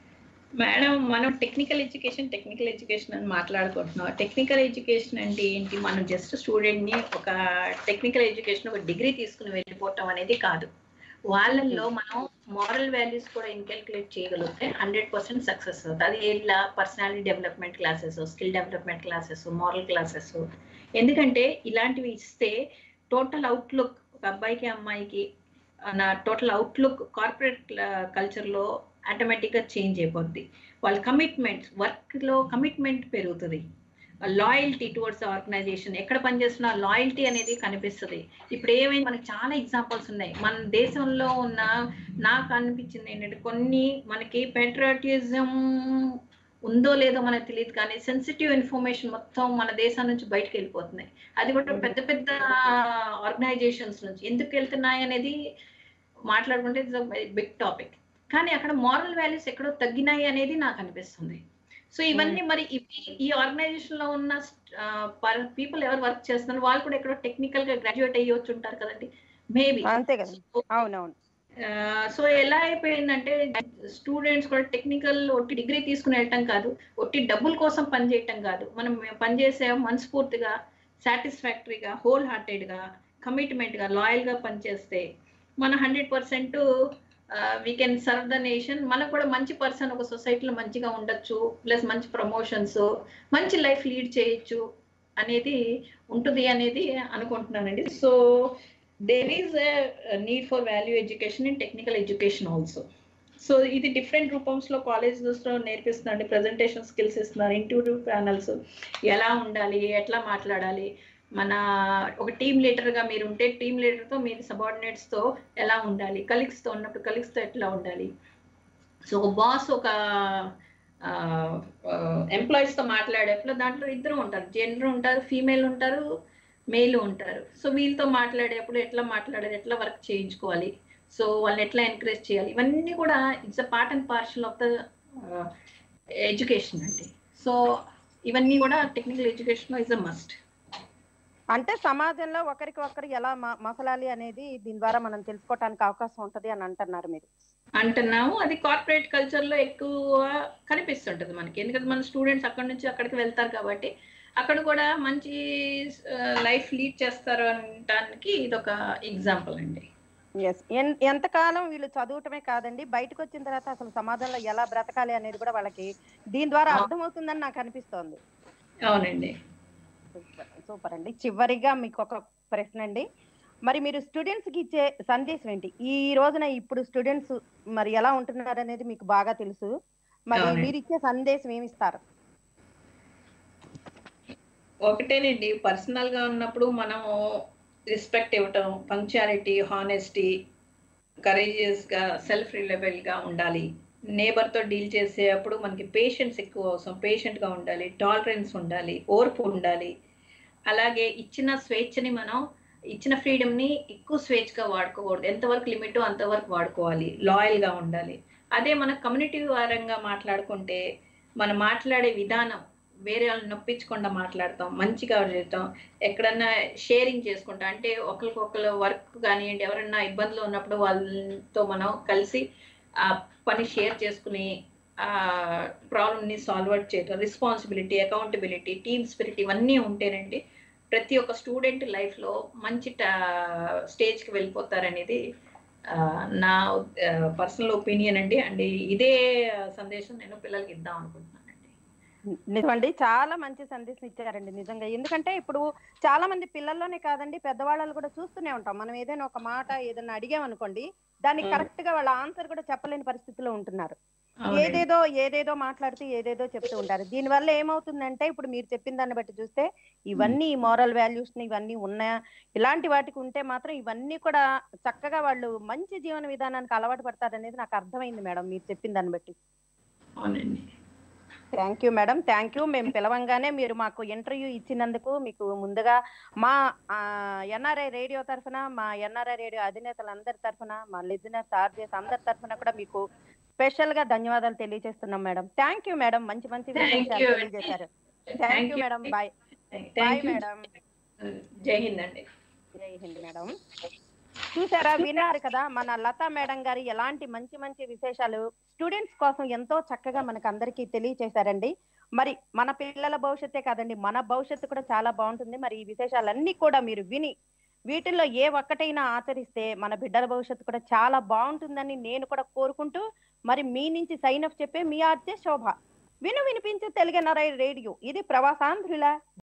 మేడం, మనం టెక్నికల్ ఎడ్యుకేషన్ అని మాట్లాడుకుంటున్నాం. టెక్నికల్ ఎడ్యుకేషన్ అంటే ఏంటి? మనం జస్ట్ స్టూడెంట్ని ఒక టెక్నికల్ ఎడ్యుకేషన్ ఒక డిగ్రీ తీసుకుని వెళ్ళిపోవటం అనేది కాదు. వాళ్ళల్లో మనం మారల్ వాల్యూస్ కూడా ఇన్కల్కులేట్ చేయగలిగితే 100% సక్సెస్ అవుతుంది. అది ఇలా personality development classes, skill development classes, moral classes. ఎందుకంటే ఇలాంటివి ఇస్తే టోటల్ అవుట్లుక్ ఒక అబ్బాయికి అమ్మాయికి నా టోటల్ అవుట్లుక్ కార్పొరేట్ కల్చర్లో ఆటోమేటిక్గా చేంజ్ అయిపోద్ది. వాళ్ళ కమిట్మెంట్, వర్క్లో కమిట్మెంట్ పెరుగుతుంది. లాయల్టీ టువర్డ్స్ ఆర్గనైజేషన్, ఎక్కడ పనిచేస్తున్నా లాయల్టీ అనేది కనిపిస్తుంది. ఇప్పుడు ఏమైంది, మనకి చాలా ఎగ్జాంపుల్స్ ఉన్నాయి. మన దేశంలో ఉన్న నాకు అనిపించింది ఏంటంటే కొన్ని మనకి పెట్రియాటిజం ఉందో లేదో మనకు తెలియదు, కానీ సెన్సిటివ్ ఇన్ఫర్మేషన్ మొత్తం మన దేశం నుంచి బయటకు వెళ్ళిపోతున్నాయి. అది కూడా పెద్ద పెద్ద ఆర్గనైజేషన్స్ నుంచి ఎందుకు వెళ్తున్నాయి అనేది మాట్లాడుకుంటే ఇట్స్ బిగ్ టాపిక్. కానీ అక్కడ మారల్ వాల్యూస్ ఎక్కడో తగ్గినాయి అనేది నాకు అనిపిస్తుంది. సో ఇవన్నీ మరి ఈ ఆర్గనైజేషన్ లో ఉన్న పీపుల్ ఎవరు వర్క్ చేస్తున్నారు వాళ్ళు కూడా ఎక్కడో టెక్నికల్ గా గ్రాడ్యుయేట్ అయ్యొచ్చు ఉంటారు కదండి, మేబీ. అంతే కదా. అవునవును. సో ఎలా అయిపోయిందంటే స్టూడెంట్స్ కూడా టెక్నికల్ ఒట్టి డిగ్రీ తీసుకుని వెళ్ళటం కాదు, ఒట్టి డబ్బుల కోసం పనిచేయటం కాదు. మనం పనిచేసే మనస్ఫూర్తిగా, సాటిస్ఫాక్టరీగా, హోల్ హార్టెడ్గా, కమిట్మెంట్గా, లాయల్గా పనిచేస్తే మన 100% we can serve the nation. మనకు కూడా మంచి పర్సన్ ఒక సొసైటీలో మంచిగా ఉండొచ్చు, ప్లస్ మంచి ప్రమోషన్స్, మంచి లైఫ్ లీడ్ చేయొచ్చు అనేది ఉంటుంది అనేది అనుకుంటున్నానండి. So there is a need for value education in technical education also. So ఇది డిఫరెంట్ రూపంలో కాలేజెస్లో నేర్పిస్తున్నారండి. ప్రజెంటేషన్ స్కిల్స్ ఇస్తున్నారు, ఇంటర్వ్యూ ప్యానల్స్, ఎలా ఉండాలి, ఎట్లా మాట్లాడాలి, మన ఒక టీమ్ లీడర్గా మీరు ఉంటే టీమ్ లీడర్తో మీరు సబార్డినేట్స్తో ఎలా ఉండాలి, కలీగ్స్తో ఉన్నప్పుడు కలీగ్స్తో ఎట్లా ఉండాలి. సో ఒక బాస్ ఒక ఎంప్లాయీస్తో మాట్లాడేప్పుడు దాంట్లో ఇద్దరు ఉంటారు, జెండర్ ఉంటారు, ఫీమేల్ ఉంటారు, మేల్ ఉంటారు. సో వీళ్ళతో మాట్లాడేప్పుడు ఎట్లా మాట్లాడాలి, ఎట్లా వర్క్ చేయించుకోవాలి, సో వాళ్ళని ఎట్లా ఎంకరేజ్ చేయాలి, ఇవన్నీ కూడా it's a part and parcel of the education అండి. సో ఇవన్నీ కూడా technical education is a must. అంటే సమాజంలో ఒకరికి ఒకరు ఎలా మసలాలి అనేది దీని ద్వారా మనం తెలుసుకోవడానికి అవకాశం ఉంటది అని అంటున్నారు మీరు. అంటున్నాము. అది కార్పొరేట్ కల్చర్ లో ఎక్కువ కనిపిస్తుంటది మనకి, ఎందుకంటే మన స్టూడెంట్స్ అక్కడి నుంచి అక్కడికి వెళ్తారు కాబట్టి అక్కడ కూడా మంచి లైఫ్ లీడ్ చేస్తారు అనడానికి ఇది ఒక ఎగ్జాంపుల్ అండి. ఎస్. ఎంతకాలం వీళ్ళు చదవటమే కాదండి, బయటకు వచ్చిన తర్వాత అసలు సమాజంలో ఎలా బ్రతకాలి అనేది కూడా వాళ్ళకి దీని ద్వారా అర్థమవుతుందని నాకు అనిపిస్తోంది. అవునండి. సూపర్ అండి. చివరిగా మీకు ఒక ప్రశ్న అండి, మరి మీరు స్టూడెంట్స్ కి ఇచ్చే సందేశం ఏంటి? ఈ రోజున ఇప్పుడు స్టూడెంట్స్ మరి ఎలా ఉంటున్నారు అనేది మీకు బాగా తెలుసు, మరి మీరు ఇచ్చే సందేశం ఏమి ఇస్తారు? ఒకటేనండి, పర్సనల్ గా ఉన్నప్పుడు మనం రెస్పెక్ట్ ఇవ్వటం, పంక్చువాలిటీ, హానెస్టీ, కరేజియస్ గా, సెల్ఫ్ రిలయబుల్ గా ఉండాలి. నేబర్ తో డీల్ చేసేటప్పుడు మనకి పేషెన్స్ ఎక్కువ అవసరం, పేషెంట్ గా ఉండాలి, టాలరెన్స్ ఉండాలి, ఓర్పు ఉండాలి. అలాగే ఇచ్చిన స్వేచ్ఛని మనం ఇచ్చిన ఫ్రీడమ్ని ఎక్కువ స్వేచ్ఛగా వాడుకోకూడదు, ఎంతవరకు లిమిటో అంతవరకు వాడుకోవాలి, లాయల్గా ఉండాలి. అదే మన కమ్యూనిటీ వారంగా మాట్లాడుకుంటే మనం మాట్లాడే విధానం వేరే వాళ్ళని నొప్పించకుండా మాట్లాడతాం, మంచిగా చేస్తాం, ఎక్కడన్నా షేరింగ్ చేసుకుంటాం. అంటే ఒకరికొకరు వర్క్ కానివ్వండి, ఎవరన్నా ఇబ్బందులు ఉన్నప్పుడు వాళ్ళతో మనం కలిసి ఆ పని షేర్ చేసుకుని ఆ ప్రాబ్లమ్ని సాల్వ్ అవుట్ చేయటం, రెస్పాన్సిబిలిటీ, అకౌంటబిలిటీ, టీమ్ స్పిరిట్, ఇవన్నీ ఉంటేనండి ప్రతి ఒక్క స్టూడెంట్ లైఫ్లో మంచి స్టేజ్కి వెళ్ళిపోతారనేది నా పర్సనల్ ఒపీనియన్ అండి. అండ్ ఇదే సందేశం నేను పిల్లలకి ఇద్దాం అనుకుంటున్నానండి. నిజమండి, చాలా మంచి సందేశం ఇచ్చారండి నిజంగా. ఎందుకంటే ఇప్పుడు చాలా మంది పిల్లల్లోనే కాదండి, పెద్దవాళ్ళు కూడా చూస్తూనే ఉంటాం. మనం ఏదైనా ఒక మాట ఏదైనా అడిగామనుకోండి, దానికి కరెక్ట్ గా వాళ్ళ ఆన్సర్ కూడా చెప్పలేని పరిస్థితిలో ఉంటున్నారు. ఏదేదో మాట్లాడుతూ ఏదేదో చెప్తూ ఉంటారు. దీని వల్ల ఏమవుతుందంటే ఇప్పుడు మీరు చెప్పిన దాన్ని బట్టి చూస్తే ఇవన్నీ మారల్ వాల్యూస్ ఇవన్నీ ఉన్నాయా, ఇలాంటి వాటికి ఉంటే మాత్రం ఇవన్నీ కూడా చక్కగా వాళ్ళు మంచి జీవన విధానానికి అలవాటు పడతారు అనేది నాకు అర్థమైంది మేడం మీరు చెప్పిన దాన్ని బట్టి. అవునండి. Thank you madam, thank you. మేము పిలవంగానే మీరు మాకు ఇంటర్వ్యూ ఇచ్చినందుకు మీకు ముందుగా మా ఎన్ఆర్ఐ రేడియో తరఫున, మా ఎన్ఆర్ఐ రేడియో అధినేతలందరి తరఫున, మా లిజనర్స్, ఆర్జేస్ అందరి తరఫున కూడా మీకు స్పెషల్ గా ధన్యవాదాలు తెలియజేస్తున్నాం మేడం. థ్యాంక్ యూ మేడం, మంచి మంచి విషయాలు తెలియజేశారు. Thank you madam. Bye bye madam. జై హింద్ అండి. జై హింద్ మేడం. చూసారా, విన్నారు కదా మన లతా మేడం గారు ఎలాంటి మంచి మంచి విశేషాలు స్టూడెంట్స్ కోసం ఎంతో చక్కగా మనకు అందరికీ తెలియచేశారండి. మరి మన పిల్లల భవిష్యత్తే కాదండి, మన భవిష్యత్తు కూడా చాలా బాగుంటుంది. మరి ఈ విశేషాలన్నీ కూడా మీరు విని వీటిల్లో ఏ ఒక్కటైనా ఆచరిస్తే మన బిడ్డల భవిష్యత్తు కూడా చాలా బాగుంటుందని నేను కూడా కోరుకుంటూ, మరి మీ నుంచి సైన్ అప్ చెప్పే మీ ఆర్జే శోభ. వినిపించే తెలుగు NRI రేడియో. ఇది ప్రవాసాంధ్రుల